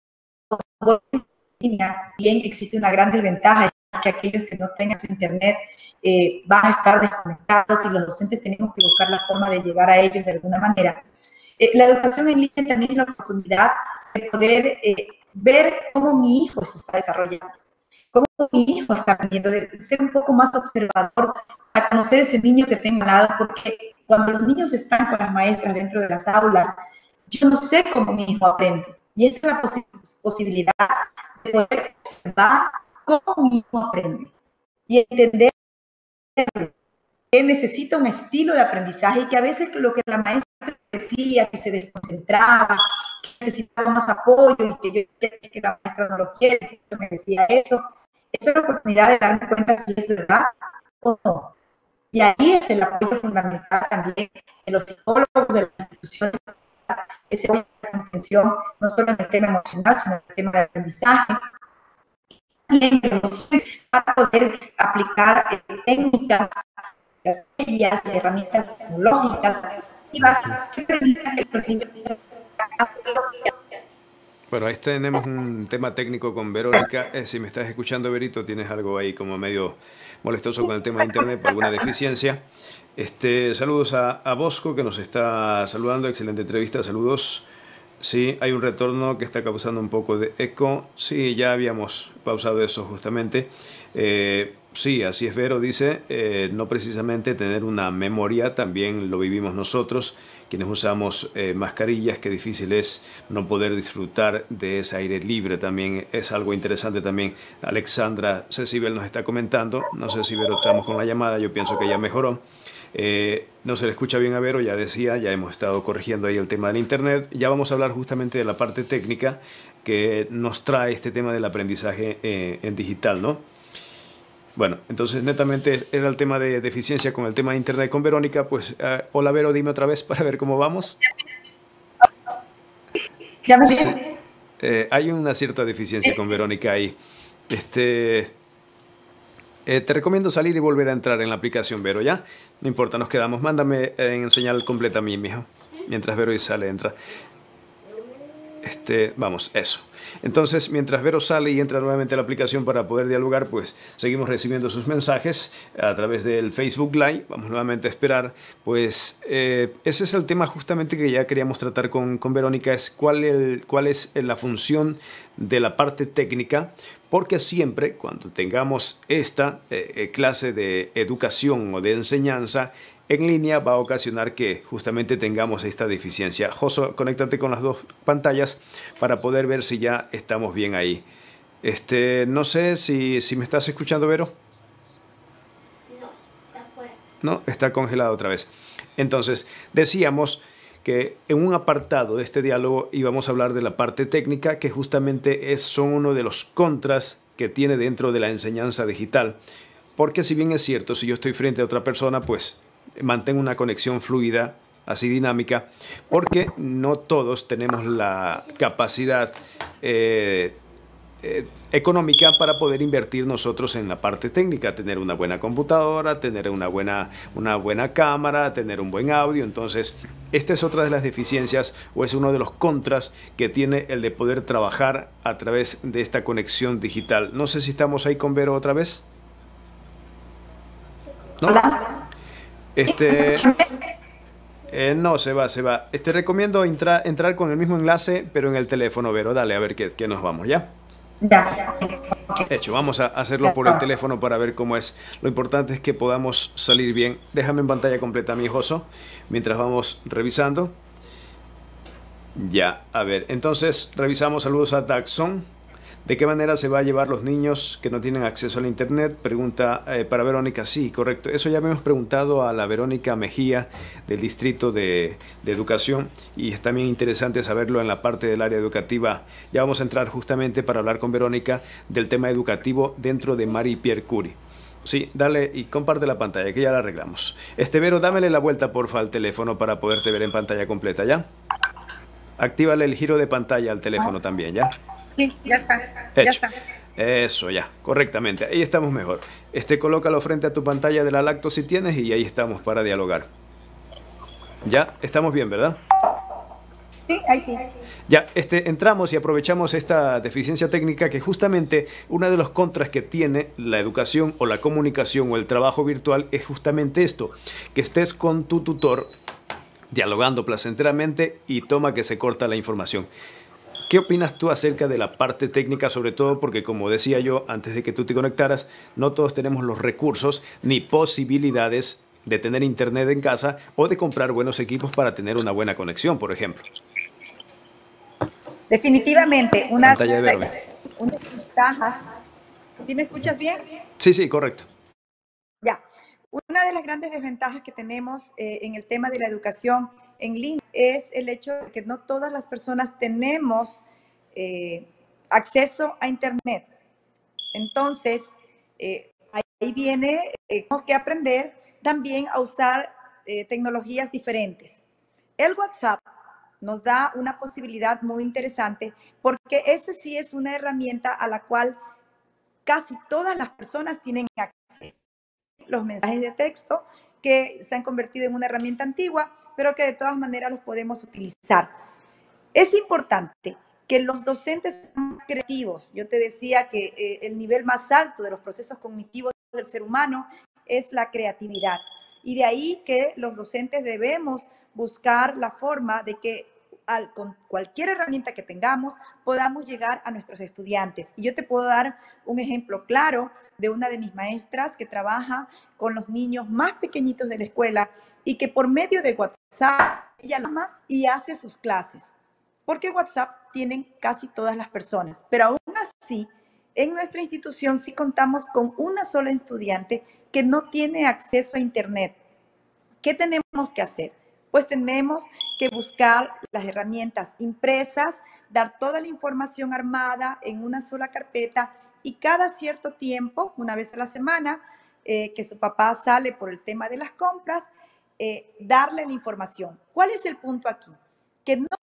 bien existe una gran desventaja, es que aquellos que no tengan internet eh, van a estar desconectados y los docentes tenemos que buscar la forma de llegar a ellos de alguna manera. Eh, la educación en línea también es la oportunidad de poder eh, ver cómo mi hijo se está desarrollando, cómo mi hijo está aprendiendo, de ser un poco más observador, a conocer ese niño que tengo al lado, porque cuando los niños están con las maestras dentro de las aulas, yo no sé cómo mi hijo aprende. Y esta es la pos posibilidad de poder observar cómo mi hijo aprende y entender que necesita un estilo de aprendizaje y que a veces lo que la maestra decía, que se desconcentraba, que necesitaba más apoyo y que yo decía que la maestra no lo quiere, que me decía eso. Esta es la oportunidad de darme cuenta si es verdad o no. Y ahí es el apoyo fundamental también de los psicólogos de las instituciones, ese apoyo de contención, no solo en el tema emocional, sino en el tema de aprendizaje. También para poder aplicar eh, técnicas, estrategias, herramientas tecnológicas que permitan el crecimiento. Bueno, ahí tenemos un tema técnico con Verónica. Eh, si me estás escuchando, Verito, tienes algo ahí como medio molestoso con el tema de internet por alguna deficiencia. Este, saludos a, a Bosco, que nos está saludando. Excelente entrevista, saludos. Sí, hay un retorno que está causando un poco de eco. Sí, ya habíamos pausado eso justamente. Eh, sí, así es, Vero, dice, eh, no precisamente tener una memoria, también lo vivimos nosotros, quienes usamos eh, mascarillas, qué difícil es no poder disfrutar de ese aire libre, también es algo interesante también. Alexandra Cecibel nos está comentando, no sé si Vero estamos con la llamada, yo pienso que ya mejoró. Eh, no se le escucha bien a Vero, ya decía, ya hemos estado corrigiendo ahí el tema del internet. Ya vamos a hablar justamente de la parte técnica que nos trae este tema del aprendizaje eh, en digital, ¿no? Bueno, entonces netamente era el tema de deficiencia con el tema de internet con Verónica. Pues, uh, hola Vero, dime otra vez para ver cómo vamos. Ya me sí. eh, Hay una cierta deficiencia con Verónica ahí. Este... Eh, te recomiendo salir y volver a entrar en la aplicación, Vero, ¿ya? No importa, nos quedamos. Mándame en señal completa a mí, mijo. Mientras Vero y sale, entra. Este, vamos, eso. Entonces, mientras Vero sale y entra nuevamente a la aplicación para poder dialogar, pues seguimos recibiendo sus mensajes a través del Facebook Live. Vamos nuevamente a esperar. Pues eh, ese es el tema justamente que ya queríamos tratar con, con Verónica, es cuál, el, cuál es la función de la parte técnica, porque siempre cuando tengamos esta eh, clase de educación o de enseñanza en línea va a ocasionar que justamente tengamos esta deficiencia. Joso, conéctate con las dos pantallas para poder ver si ya estamos bien ahí. Este, no sé si, si me estás escuchando, Vero. No, está fuera. No, está congelado otra vez. Entonces, decíamos que en un apartado de este diálogo íbamos a hablar de la parte técnica, que justamente es, son uno de los contras que tiene dentro de la enseñanza digital. Porque si bien es cierto, si yo estoy frente a otra persona, pues mantengo una conexión fluida, así dinámica, porque no todos tenemos la capacidad eh, eh, económica para poder invertir nosotros en la parte técnica, tener una buena computadora, tener una buena, una buena cámara, tener un buen audio. Entonces, esta es otra de las deficiencias o es uno de los contras que tiene el de poder trabajar a través de esta conexión digital. No sé si estamos ahí con Vero otra vez. ¿No? Hola. Este, eh, no, se va, se va. Te recomiendo entra, entrar con el mismo enlace, pero en el teléfono, Vero. Dale, a ver qué, qué nos vamos, ¿ya? Ya. Hecho, vamos a hacerlo por el teléfono para ver cómo es. Lo importante es que podamos salir bien. Déjame en pantalla completa, mi hijoso, mientras vamos revisando. Ya, a ver, entonces revisamos. Saludos a Daxon. ¿De qué manera se va a llevar los niños que no tienen acceso al internet? Pregunta eh, para Verónica. Sí, correcto. Eso ya habíamos preguntado a la Verónica Mejía del Distrito de, de Educación y es también interesante saberlo en la parte del área educativa. Ya vamos a entrar justamente para hablar con Verónica del tema educativo dentro de Marie Pierre Curie. Sí, dale y comparte la pantalla que ya la arreglamos. Este, Vero, dámele la vuelta porfa al teléfono para poderte ver en pantalla completa, ¿ya? Actívale el giro de pantalla al teléfono también, ¿ya? Sí, ya está. Hecho. Ya está. Eso, ya, correctamente. Ahí estamos mejor. Este, colócalo frente a tu pantalla de la lacto si tienes y ahí estamos para dialogar. Ya, estamos bien, ¿verdad? Sí, ahí sí. Ya, este, entramos y aprovechamos esta deficiencia técnica que justamente uno de los contras que tiene la educación o la comunicación o el trabajo virtual es justamente esto, que estés con tu tutor dialogando placenteramente y toma que se corta la información. ¿Qué opinas tú acerca de la parte técnica, sobre todo porque, como decía yo antes de que tú te conectaras, no todos tenemos los recursos ni posibilidades de tener internet en casa o de comprar buenos equipos para tener una buena conexión, por ejemplo? Definitivamente, una, Pantalla de verde. una de las ventajas. ¿Sí me escuchas bien? Sí, sí, correcto. Ya. Una de las grandes desventajas que tenemos eh, en el tema de la educación en línea es el hecho de que no todas las personas tenemos eh, acceso a internet. Entonces, eh, ahí viene, eh, tenemos que aprender también a usar eh, tecnologías diferentes. El WhatsApp nos da una posibilidad muy interesante porque esta sí es una herramienta a la cual casi todas las personas tienen acceso. Los mensajes de texto que se han convertido en una herramienta antigua, pero que de todas maneras los podemos utilizar. Es importante que los docentes sean creativos. Yo te decía que eh, el nivel más alto de los procesos cognitivos del ser humano es la creatividad. Y de ahí que los docentes debemos buscar la forma de que al, con cualquier herramienta que tengamos podamos llegar a nuestros estudiantes. Y yo te puedo dar un ejemplo claro de una de mis maestras que trabaja con los niños más pequeñitos de la escuela y que por medio de WhatsApp ella llama y hace sus clases. Porque WhatsApp tienen casi todas las personas, pero aún así, en nuestra institución sí contamos con una sola estudiante que no tiene acceso a internet. ¿Qué tenemos que hacer? Pues tenemos que buscar las herramientas impresas, dar toda la información armada en una sola carpeta y cada cierto tiempo, una vez a la semana, eh, que su papá sale por el tema de las compras, eh, darle la información. ¿Cuál es el punto aquí? Que no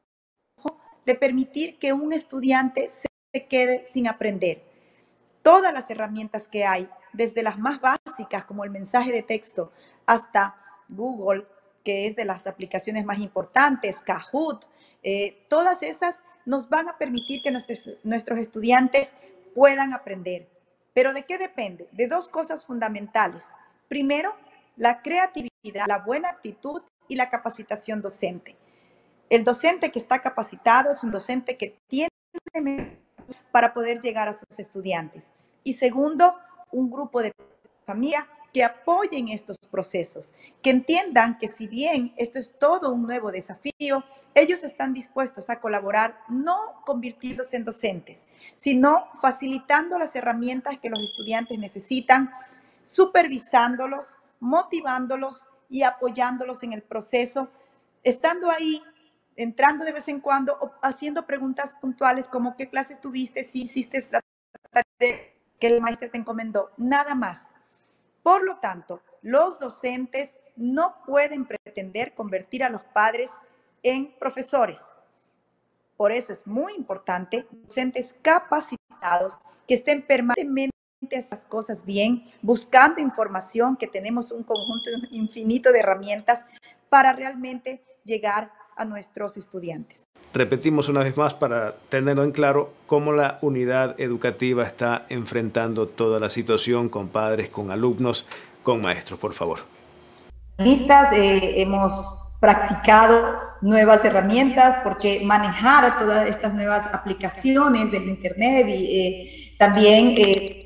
de permitir que un estudiante se quede sin aprender. Todas las herramientas que hay, desde las más básicas como el mensaje de texto hasta Google, que es de las aplicaciones más importantes, Kahoot, eh, todas esas nos van a permitir que nuestros, nuestros estudiantes puedan aprender. ¿Pero de qué depende? De dos cosas fundamentales. Primero, la creatividad, la buena actitud y la capacitación docente. El docente que está capacitado es un docente que tiene para poder llegar a sus estudiantes. Y segundo, un grupo de familia que apoyen estos procesos, que entiendan que si bien esto es todo un nuevo desafío, ellos están dispuestos a colaborar, no convirtiéndose en docentes, sino facilitando las herramientas que los estudiantes necesitan, supervisándolos, motivándolos y apoyándolos en el proceso estando ahí, entrando de vez en cuando, o haciendo preguntas puntuales como qué clase tuviste, si hiciste la tarea que el maestro te encomendó, nada más. Por lo tanto, los docentes no pueden pretender convertir a los padres en profesores. Por eso es muy importante docentes capacitados que estén permanentemente esas cosas bien, buscando información, que tenemos un conjunto infinito de herramientas para realmente llegar a nuestros estudiantes. Repetimos una vez más para tenerlo en claro cómo la unidad educativa está enfrentando toda la situación con padres, con alumnos, con maestros, por favor. Listas, eh, hemos practicado nuevas herramientas porque manejar todas estas nuevas aplicaciones del internet y eh, también eh,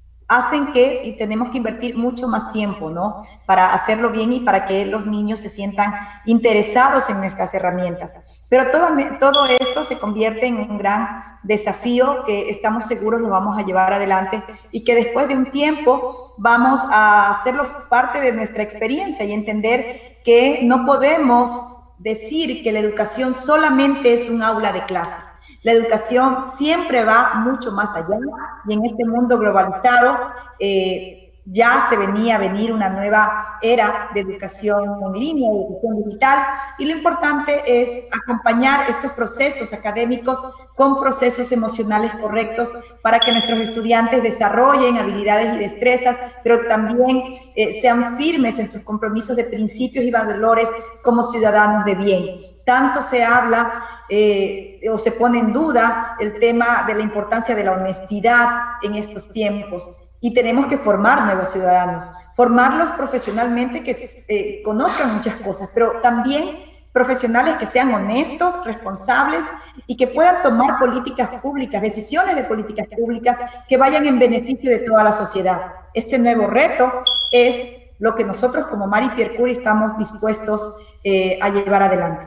hacen que y tenemos que invertir mucho más tiempo, ¿no? Para hacerlo bien y para que los niños se sientan interesados en nuestras herramientas. Pero todo, todo esto se convierte en un gran desafío que estamos seguros lo vamos a llevar adelante y que después de un tiempo vamos a hacerlo parte de nuestra experiencia y entender que no podemos decir que la educación solamente es un aula de clases. La educación siempre va mucho más allá y en este mundo globalizado eh, ya se venía a venir una nueva era de educación en línea, de educación digital, y lo importante es acompañar estos procesos académicos con procesos emocionales correctos para que nuestros estudiantes desarrollen habilidades y destrezas, pero también eh, sean firmes en sus compromisos de principios y valores como ciudadanos de bien. Tanto se habla eh, o se pone en duda el tema de la importancia de la honestidad en estos tiempos. Y tenemos que formar nuevos ciudadanos, formarlos profesionalmente que eh, conozcan muchas cosas, pero también profesionales que sean honestos, responsables y que puedan tomar políticas públicas, decisiones de políticas públicas que vayan en beneficio de toda la sociedad. Este nuevo reto es lo que nosotros como Marie Pierre Curie estamos dispuestos eh, a llevar adelante.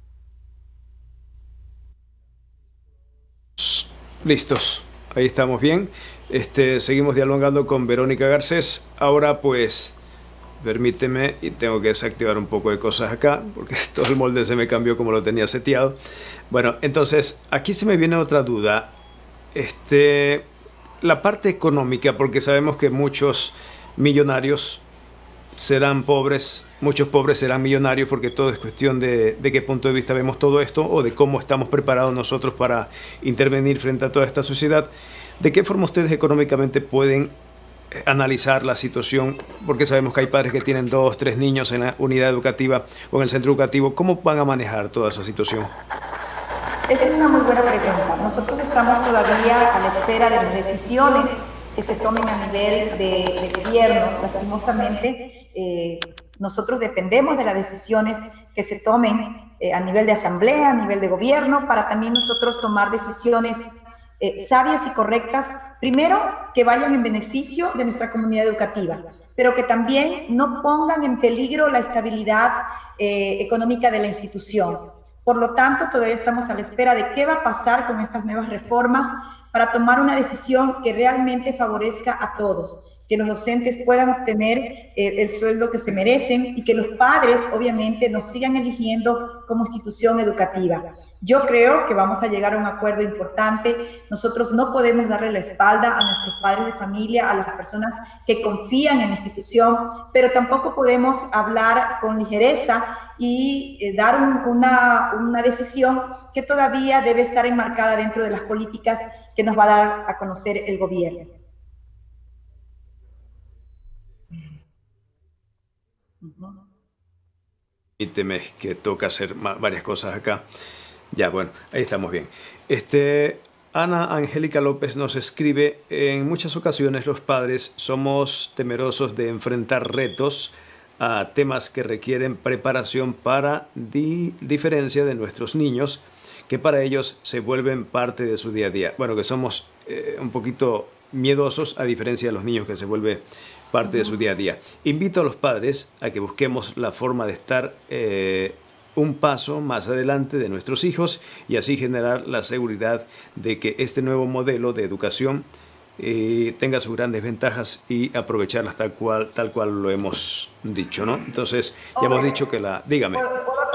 Listos, ahí estamos bien. Este, seguimos dialogando con Verónica Garcés. Ahora pues, permíteme, y tengo que desactivar un poco de cosas acá, porque todo el molde se me cambió como lo tenía seteado. Bueno, entonces, aquí se me viene otra duda. Este, la parte económica, porque sabemos que muchos millonarios serán pobres, muchos pobres serán millonarios, porque todo es cuestión de, de qué punto de vista vemos todo esto, o de cómo estamos preparados nosotros para intervenir frente a toda esta sociedad. ¿De qué forma ustedes económicamente pueden analizar la situación? Porque sabemos que hay padres que tienen dos, tres niños en la unidad educativa o en el centro educativo. ¿Cómo van a manejar toda esa situación? Esa es una muy buena pregunta. Nosotros estamos todavía a la espera de las decisiones que se tomen a nivel de, de gobierno. Lastimosamente, eh, nosotros dependemos de las decisiones que se tomen eh, a nivel de asamblea, a nivel de gobierno, para también nosotros tomar decisiones Eh, sabias y correctas, primero que vayan en beneficio de nuestra comunidad educativa, pero que también no pongan en peligro la estabilidad eh, económica de la institución. Por lo tanto, todavía estamos a la espera de qué va a pasar con estas nuevas reformas para tomar una decisión que realmente favorezca a todos, que los docentes puedan obtener eh, el sueldo que se merecen y que los padres, obviamente, nos sigan eligiendo como institución educativa. Yo creo que vamos a llegar a un acuerdo importante. Nosotros no podemos darle la espalda a nuestros padres de familia, a las personas que confían en la institución, pero tampoco podemos hablar con ligereza y eh, dar un, una, una decisión que todavía debe estar enmarcada dentro de las políticas que nos va a dar a conocer el gobierno. Permíteme que toca hacer varias cosas acá. Ya, bueno, ahí estamos bien. Este, Ana Angélica López nos escribe: en muchas ocasiones los padres somos temerosos de enfrentar retos a temas que requieren preparación para di diferencia de nuestros niños, que para ellos se vuelven parte de su día a día. Bueno, que somos eh, un poquito miedosos, a diferencia de los niños, que se vuelve parte de su día a día. Invito a los padres a que busquemos la forma de estar eh, un paso más adelante de nuestros hijos y así generar la seguridad de que este nuevo modelo de educación eh, tenga sus grandes ventajas y aprovecharlas tal cual, tal cual lo hemos dicho, ¿no? Entonces, ya hemos dicho que la... Dígame. ¿Puedo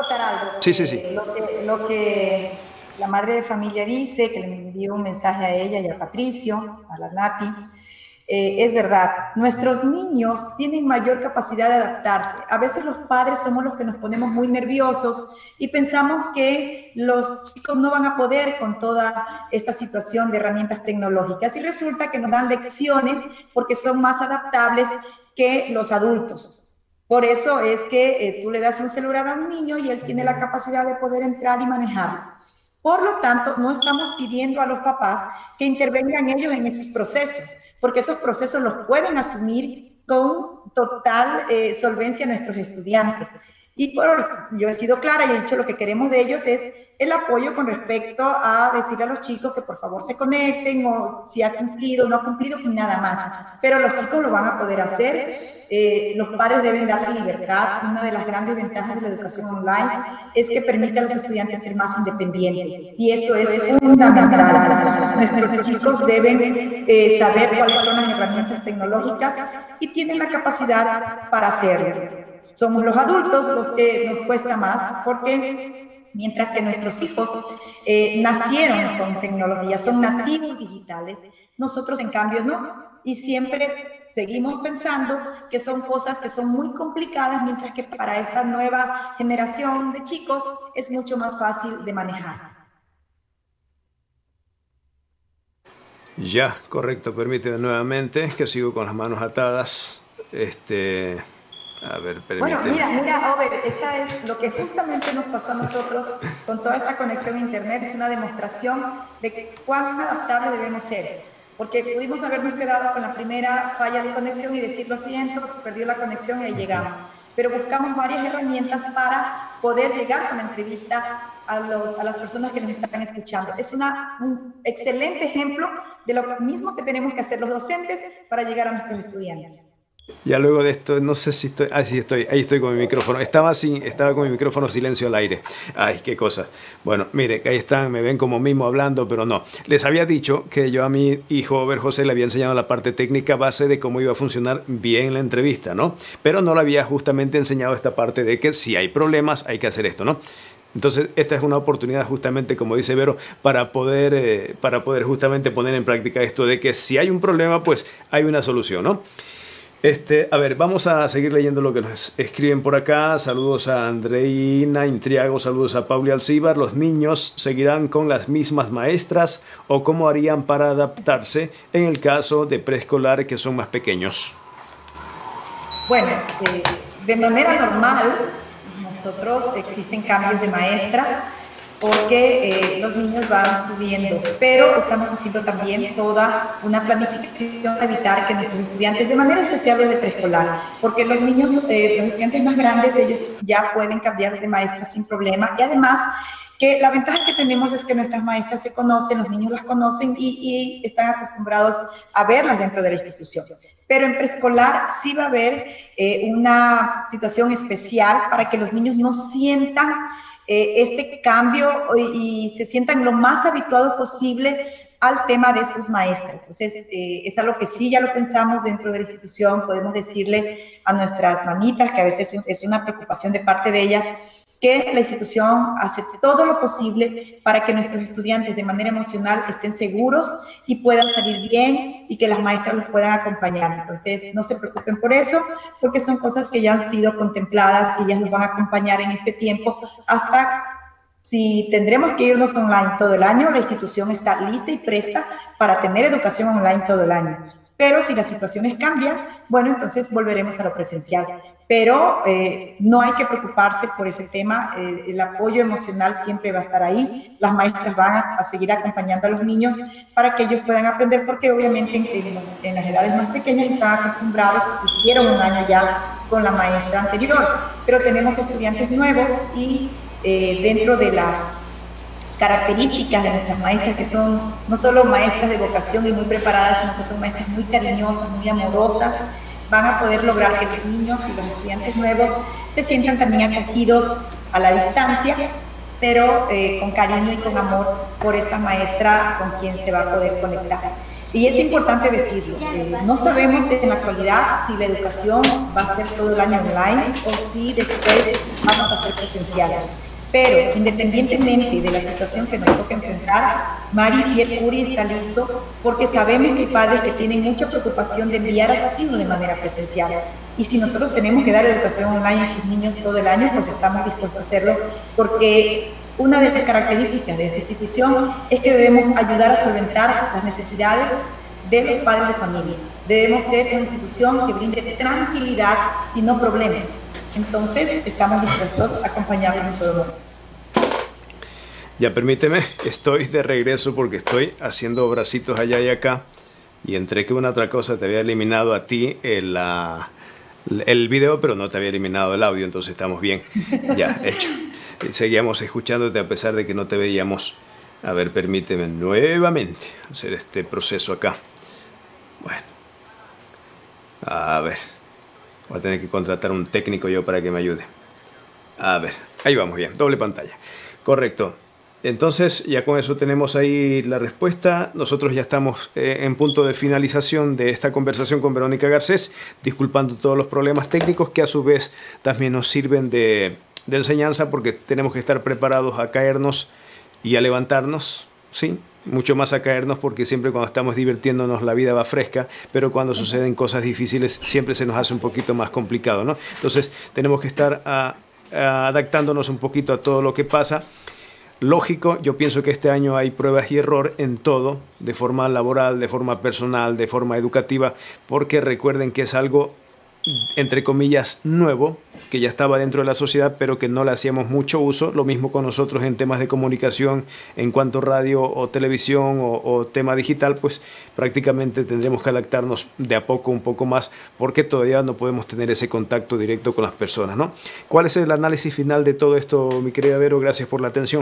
aportar algo? Sí, sí, sí. Eh, lo, que, lo que la madre de familia dice, que le envió un mensaje a ella y a Patricio, a la Nati, eh, es verdad, nuestros niños tienen mayor capacidad de adaptarse. A veces los padres somos los que nos ponemos muy nerviosos y pensamos que los chicos no van a poder con toda esta situación de herramientas tecnológicas y resulta que nos dan lecciones porque son más adaptables que los adultos. Por eso es que eh, tú le das un celular a un niño y él tiene la capacidad de poder entrar y manejarlo. Por lo tanto, no estamos pidiendo a los papás que intervengan ellos en esos procesos, porque esos procesos los pueden asumir con total eh, solvencia nuestros estudiantes. Y por, yo he sido clara y he dicho lo que queremos de ellos es el apoyo con respecto a decirle a los chicos que por favor se conecten o si ha cumplido o no ha cumplido y nada más. Pero los chicos lo van a poder hacer. Eh, los padres deben darle libertad. Una de las grandes ventajas de la educación online es que permite a los estudiantes ser más independientes y eso es fundamental. Nuestros chicos deben eh, saber cuáles son las herramientas tecnológicas y tienen la capacidad para hacerlo. Somos los adultos los que nos cuesta más porque mientras que nuestros hijos eh, nacieron con tecnología, son nativos digitales, nosotros en cambio no. Y siempre seguimos pensando que son cosas que son muy complicadas, mientras que para esta nueva generación de chicos es mucho más fácil de manejar. Ya, correcto. Permíteme nuevamente que sigo con las manos atadas. Este, a ver, permíteme. Bueno, mira, mira, Over, esta es lo que justamente nos pasó a nosotros con toda esta conexión a internet, es una demostración de que cuán adaptable debemos ser. Porque pudimos habernos quedado con la primera falla de conexión y decir, lo siento, se perdió la conexión y ahí llegamos. Pero buscamos varias herramientas para poder llegar con la entrevista a, los, a las personas que nos están escuchando. Es una, un excelente ejemplo de lo mismo que tenemos que hacer los docentes para llegar a nuestros estudiantes. Ya luego de esto, no sé si estoy... Ah, sí, estoy. Ahí estoy con mi micrófono. Estaba, sin, estaba con mi micrófono silencio al aire. Ay, qué cosa. Bueno, mire, ahí están, me ven como mismo hablando, pero no. Les había dicho que yo a mi hijo, Over José, le había enseñado la parte técnica base de cómo iba a funcionar bien la entrevista, ¿no? Pero no le había justamente enseñado esta parte de que si hay problemas, hay que hacer esto, ¿no? Entonces, esta es una oportunidad justamente, como dice Vero, para poder, eh, para poder justamente poner en práctica esto de que si hay un problema, pues hay una solución, ¿no? Este, a ver, vamos a seguir leyendo lo que nos escriben por acá. Saludos a Andreina Intriago, saludos a Pauli Alcíbar. ¿Los niños seguirán con las mismas maestras o cómo harían para adaptarse en el caso de preescolar que son más pequeños? Bueno, eh, de manera normal, nosotros existen cambios de maestra porque eh, los niños van subiendo, pero estamos haciendo también toda una planificación para evitar que nuestros estudiantes, de manera especial los de preescolar, porque los niños, eh, los estudiantes más grandes, ellos ya pueden cambiar de maestra sin problema, y además que la ventaja que tenemos es que nuestras maestras se conocen, los niños las conocen y, y están acostumbrados a verlas dentro de la institución. Pero en preescolar sí va a haber eh, una situación especial para que los niños no sientan Eh, este cambio y, y se sientan lo más habituados posible al tema de sus maestras. Entonces, eh, es algo que sí ya lo pensamos dentro de la institución, podemos decirle a nuestras mamitas, que a veces es una preocupación de parte de ellas, que la institución hace todo lo posible para que nuestros estudiantes de manera emocional estén seguros y puedan salir bien y que las maestras los puedan acompañar. Entonces, no se preocupen por eso, porque son cosas que ya han sido contempladas y ellas nos van a acompañar en este tiempo hasta si tendremos que irnos online todo el año. La institución está lista y presta para tener educación online todo el año. Pero si las situaciones cambian, bueno, entonces volveremos a lo presencial. Pero eh, no hay que preocuparse por ese tema, eh, el apoyo emocional siempre va a estar ahí, las maestras van a, a seguir acompañando a los niños para que ellos puedan aprender, porque obviamente en, en, los, en las edades más pequeñas están acostumbrados, hicieron un año ya con la maestra anterior, pero tenemos estudiantes nuevos y eh, dentro de las características de nuestras maestras, que son no solo maestras de vocación y muy preparadas, sino que son maestras muy cariñosas, muy amorosas, van a poder lograr que los niños y los estudiantes nuevos se sientan también acogidos a la distancia, pero eh, con cariño y con amor por esta maestra con quien se va a poder conectar. Y es importante decirlo, eh, no sabemos en la actualidad si la educación va a ser todo el año online o si después vamos a ser presenciales. Pero independientemente de la situación que nos toca enfrentar, Mari Pierre Curie está listo porque sabemos que hay padres que tienen mucha preocupación de enviar a sus hijos de manera presencial. Y si nosotros tenemos que dar educación online a sus niños todo el año, pues estamos dispuestos a hacerlo, porque una de las características de esta institución es que debemos ayudar a solventar las necesidades de los padres de familia. Debemos ser una institución que brinde tranquilidad y no problemas. Entonces, estamos dispuestos a acompañarlos en todo momento. Ya permíteme, estoy de regreso porque estoy haciendo bracitos allá y acá, y entre que una otra cosa te había eliminado a ti el, uh, el video, pero no te había eliminado el audio, entonces estamos bien, ya hecho. Seguíamos escuchándote a pesar de que no te veíamos. A ver, permíteme nuevamente hacer este proceso acá. Bueno, a ver, voy a tener que contratar un técnico yo para que me ayude. A ver, ahí vamos bien, doble pantalla. Correcto. Entonces, ya con eso tenemos ahí la respuesta. Nosotros ya estamos eh, en punto de finalización de esta conversación con Verónica Garcés, disculpando todos los problemas técnicos que a su vez también nos sirven de, de enseñanza, porque tenemos que estar preparados a caernos y a levantarnos, ¿sí? Mucho más a caernos, porque siempre cuando estamos divirtiéndonos la vida va fresca, pero cuando suceden cosas difíciles siempre se nos hace un poquito más complicado, ¿no? Entonces tenemos que estar a, a adaptándonos un poquito a todo lo que pasa. Lógico, yo pienso que este año hay pruebas y error en todo, de forma laboral, de forma personal, de forma educativa, porque recuerden que es algo, entre comillas, nuevo, que ya estaba dentro de la sociedad, pero que no le hacíamos mucho uso. Lo mismo con nosotros en temas de comunicación, en cuanto a radio o televisión o, o tema digital, pues prácticamente tendremos que adaptarnos de a poco, un poco más, porque todavía no podemos tener ese contacto directo con las personas, ¿no? ¿Cuál es el análisis final de todo esto, mi querida Vero? Gracias por la atención.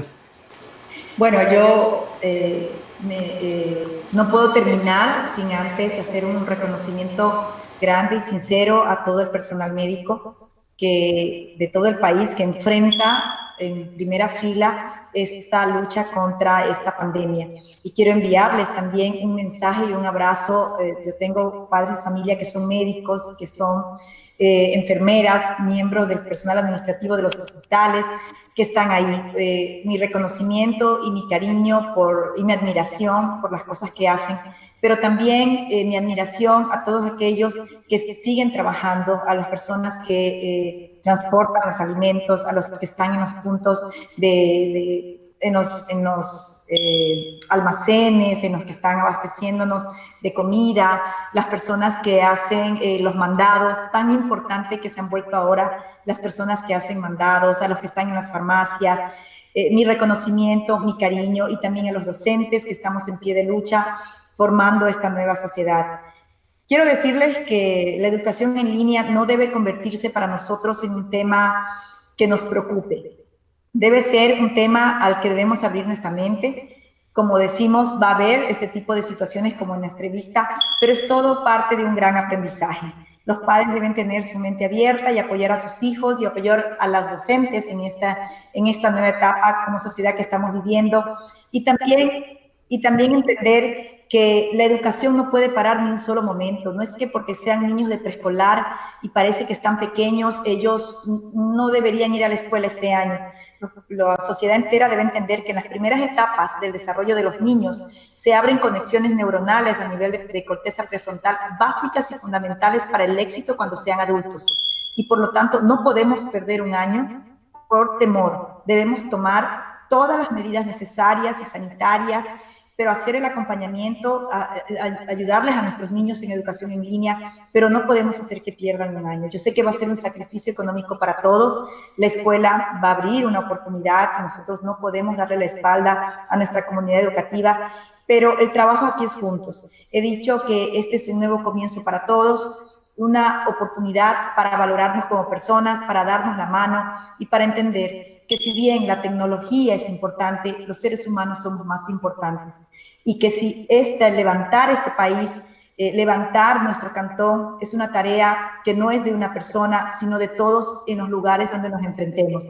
Bueno, yo eh, me, eh, no puedo terminar sin antes hacer un reconocimiento grande y sincero a todo el personal médico que, de todo el país, que enfrenta en primera fila esta lucha contra esta pandemia. Y quiero enviarles también un mensaje y un abrazo. Eh, yo tengo padres de familia que son médicos, que son eh, enfermeras, miembros del personal administrativo de los hospitales, que están ahí. Eh, mi reconocimiento y mi cariño por, y mi admiración por las cosas que hacen, pero también eh, mi admiración a todos aquellos que siguen trabajando, a las personas que eh, transportan los alimentos, a los que están en los puntos de, de en los, en los eh, almacenes, en los que están abasteciéndonos de comida, las personas que hacen eh, los mandados, tan importante que se han vuelto ahora las personas que hacen mandados, a los que están en las farmacias. Eh, mi reconocimiento, mi cariño, y también a los docentes que estamos en pie de lucha formando esta nueva sociedad. Quiero decirles que la educación en línea no debe convertirse para nosotros en un tema que nos preocupe. Debe ser un tema al que debemos abrir nuestra mente. Como decimos, va a haber este tipo de situaciones como en la entrevista, pero es todo parte de un gran aprendizaje. Los padres deben tener su mente abierta y apoyar a sus hijos y apoyar a las docentes en esta, en esta nueva etapa como sociedad que estamos viviendo. Y también, y también entender que la educación no puede parar ni un solo momento. No es que porque sean niños de preescolar y parece que están pequeños, ellos no deberían ir a la escuela este año. La sociedad entera debe entender que en las primeras etapas del desarrollo de los niños se abren conexiones neuronales a nivel de, de corteza prefrontal básicas y fundamentales para el éxito cuando sean adultos. Y por lo tanto no podemos perder un año por temor. Debemos tomar todas las medidas necesarias y sanitarias, pero hacer el acompañamiento, a, a, ayudarles a nuestros niños en educación en línea, pero no podemos hacer que pierdan un año. Yo sé que va a ser un sacrificio económico para todos, la escuela va a abrir una oportunidad, nosotros no podemos darle la espalda a nuestra comunidad educativa, pero el trabajo aquí es juntos. He dicho que este es un nuevo comienzo para todos, una oportunidad para valorarnos como personas, para darnos la mano y para entender que si bien la tecnología es importante, los seres humanos somos más importantes. Y que si este, levantar este país, eh, levantar nuestro cantón, es una tarea que no es de una persona, sino de todos en los lugares donde nos enfrentemos.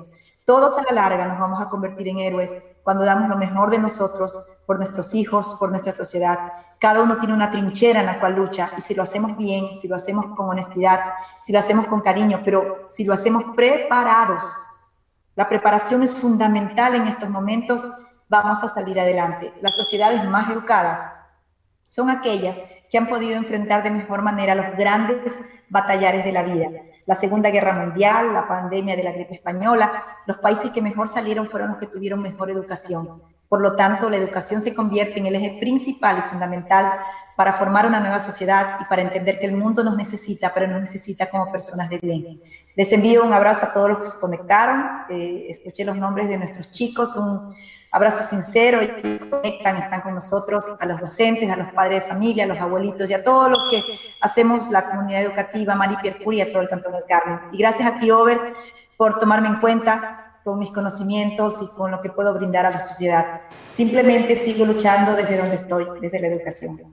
Todos a la larga nos vamos a convertir en héroes cuando damos lo mejor de nosotros por nuestros hijos, por nuestra sociedad. Cada uno tiene una trinchera en la cual lucha, y si lo hacemos bien, si lo hacemos con honestidad, si lo hacemos con cariño, pero si lo hacemos preparados, la preparación es fundamental en estos momentos, vamos a salir adelante. Las sociedades más educadas son aquellas que han podido enfrentar de mejor manera los grandes batallares de la vida. La Segunda Guerra Mundial, la pandemia de la gripe española, los países que mejor salieron fueron los que tuvieron mejor educación. Por lo tanto, la educación se convierte en el eje principal y fundamental para formar una nueva sociedad y para entender que el mundo nos necesita, pero nos necesita como personas de bien. Les envío un abrazo a todos los que se conectaron, eh, escuché los nombres de nuestros chicos, un abrazo sincero, y se conectan, están con nosotros, a los docentes, a los padres de familia, a los abuelitos y a todos los que hacemos la comunidad educativa, Mari Piercuri, y a todo el Cantón del Carmen. Y gracias a ti, Over, por tomarme en cuenta con mis conocimientos y con lo que puedo brindar a la sociedad. Simplemente sigo luchando desde donde estoy, desde la educación.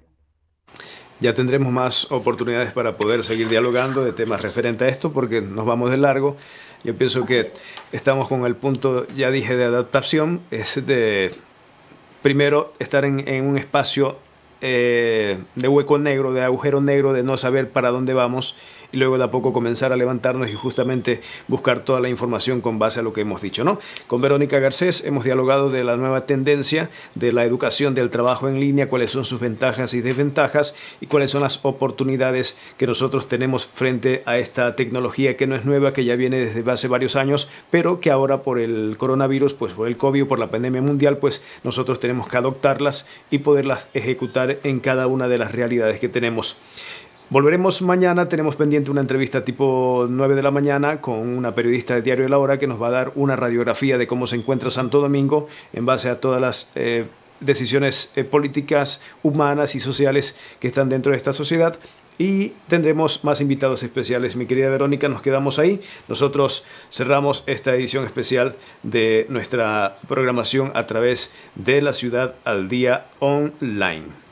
Ya tendremos más oportunidades para poder seguir dialogando de temas referentes a esto, porque nos vamos de largo. Yo pienso que estamos con el punto, ya dije, de adaptación, es de primero estar en, en un espacio eh, de hueco negro, de agujero negro, de no saber para dónde vamos, y luego de a poco comenzar a levantarnos y justamente buscar toda la información con base a lo que hemos dicho, ¿no? Con Verónica Garcés hemos dialogado de la nueva tendencia de la educación, del trabajo en línea, cuáles son sus ventajas y desventajas y cuáles son las oportunidades que nosotros tenemos frente a esta tecnología que no es nueva, que ya viene desde hace varios años, pero que ahora por el coronavirus, pues por el COVID, por la pandemia mundial, pues nosotros tenemos que adoptarlas y poderlas ejecutar en cada una de las realidades que tenemos. Volveremos mañana, tenemos pendiente una entrevista tipo nueve de la mañana con una periodista de Diario de la Hora que nos va a dar una radiografía de cómo se encuentra Santo Domingo en base a todas las eh, decisiones eh, políticas, humanas y sociales que están dentro de esta sociedad. Y tendremos más invitados especiales. Mi querida Verónica, nos quedamos ahí. Nosotros cerramos esta edición especial de nuestra programación a través de La Ciudad al Día Online.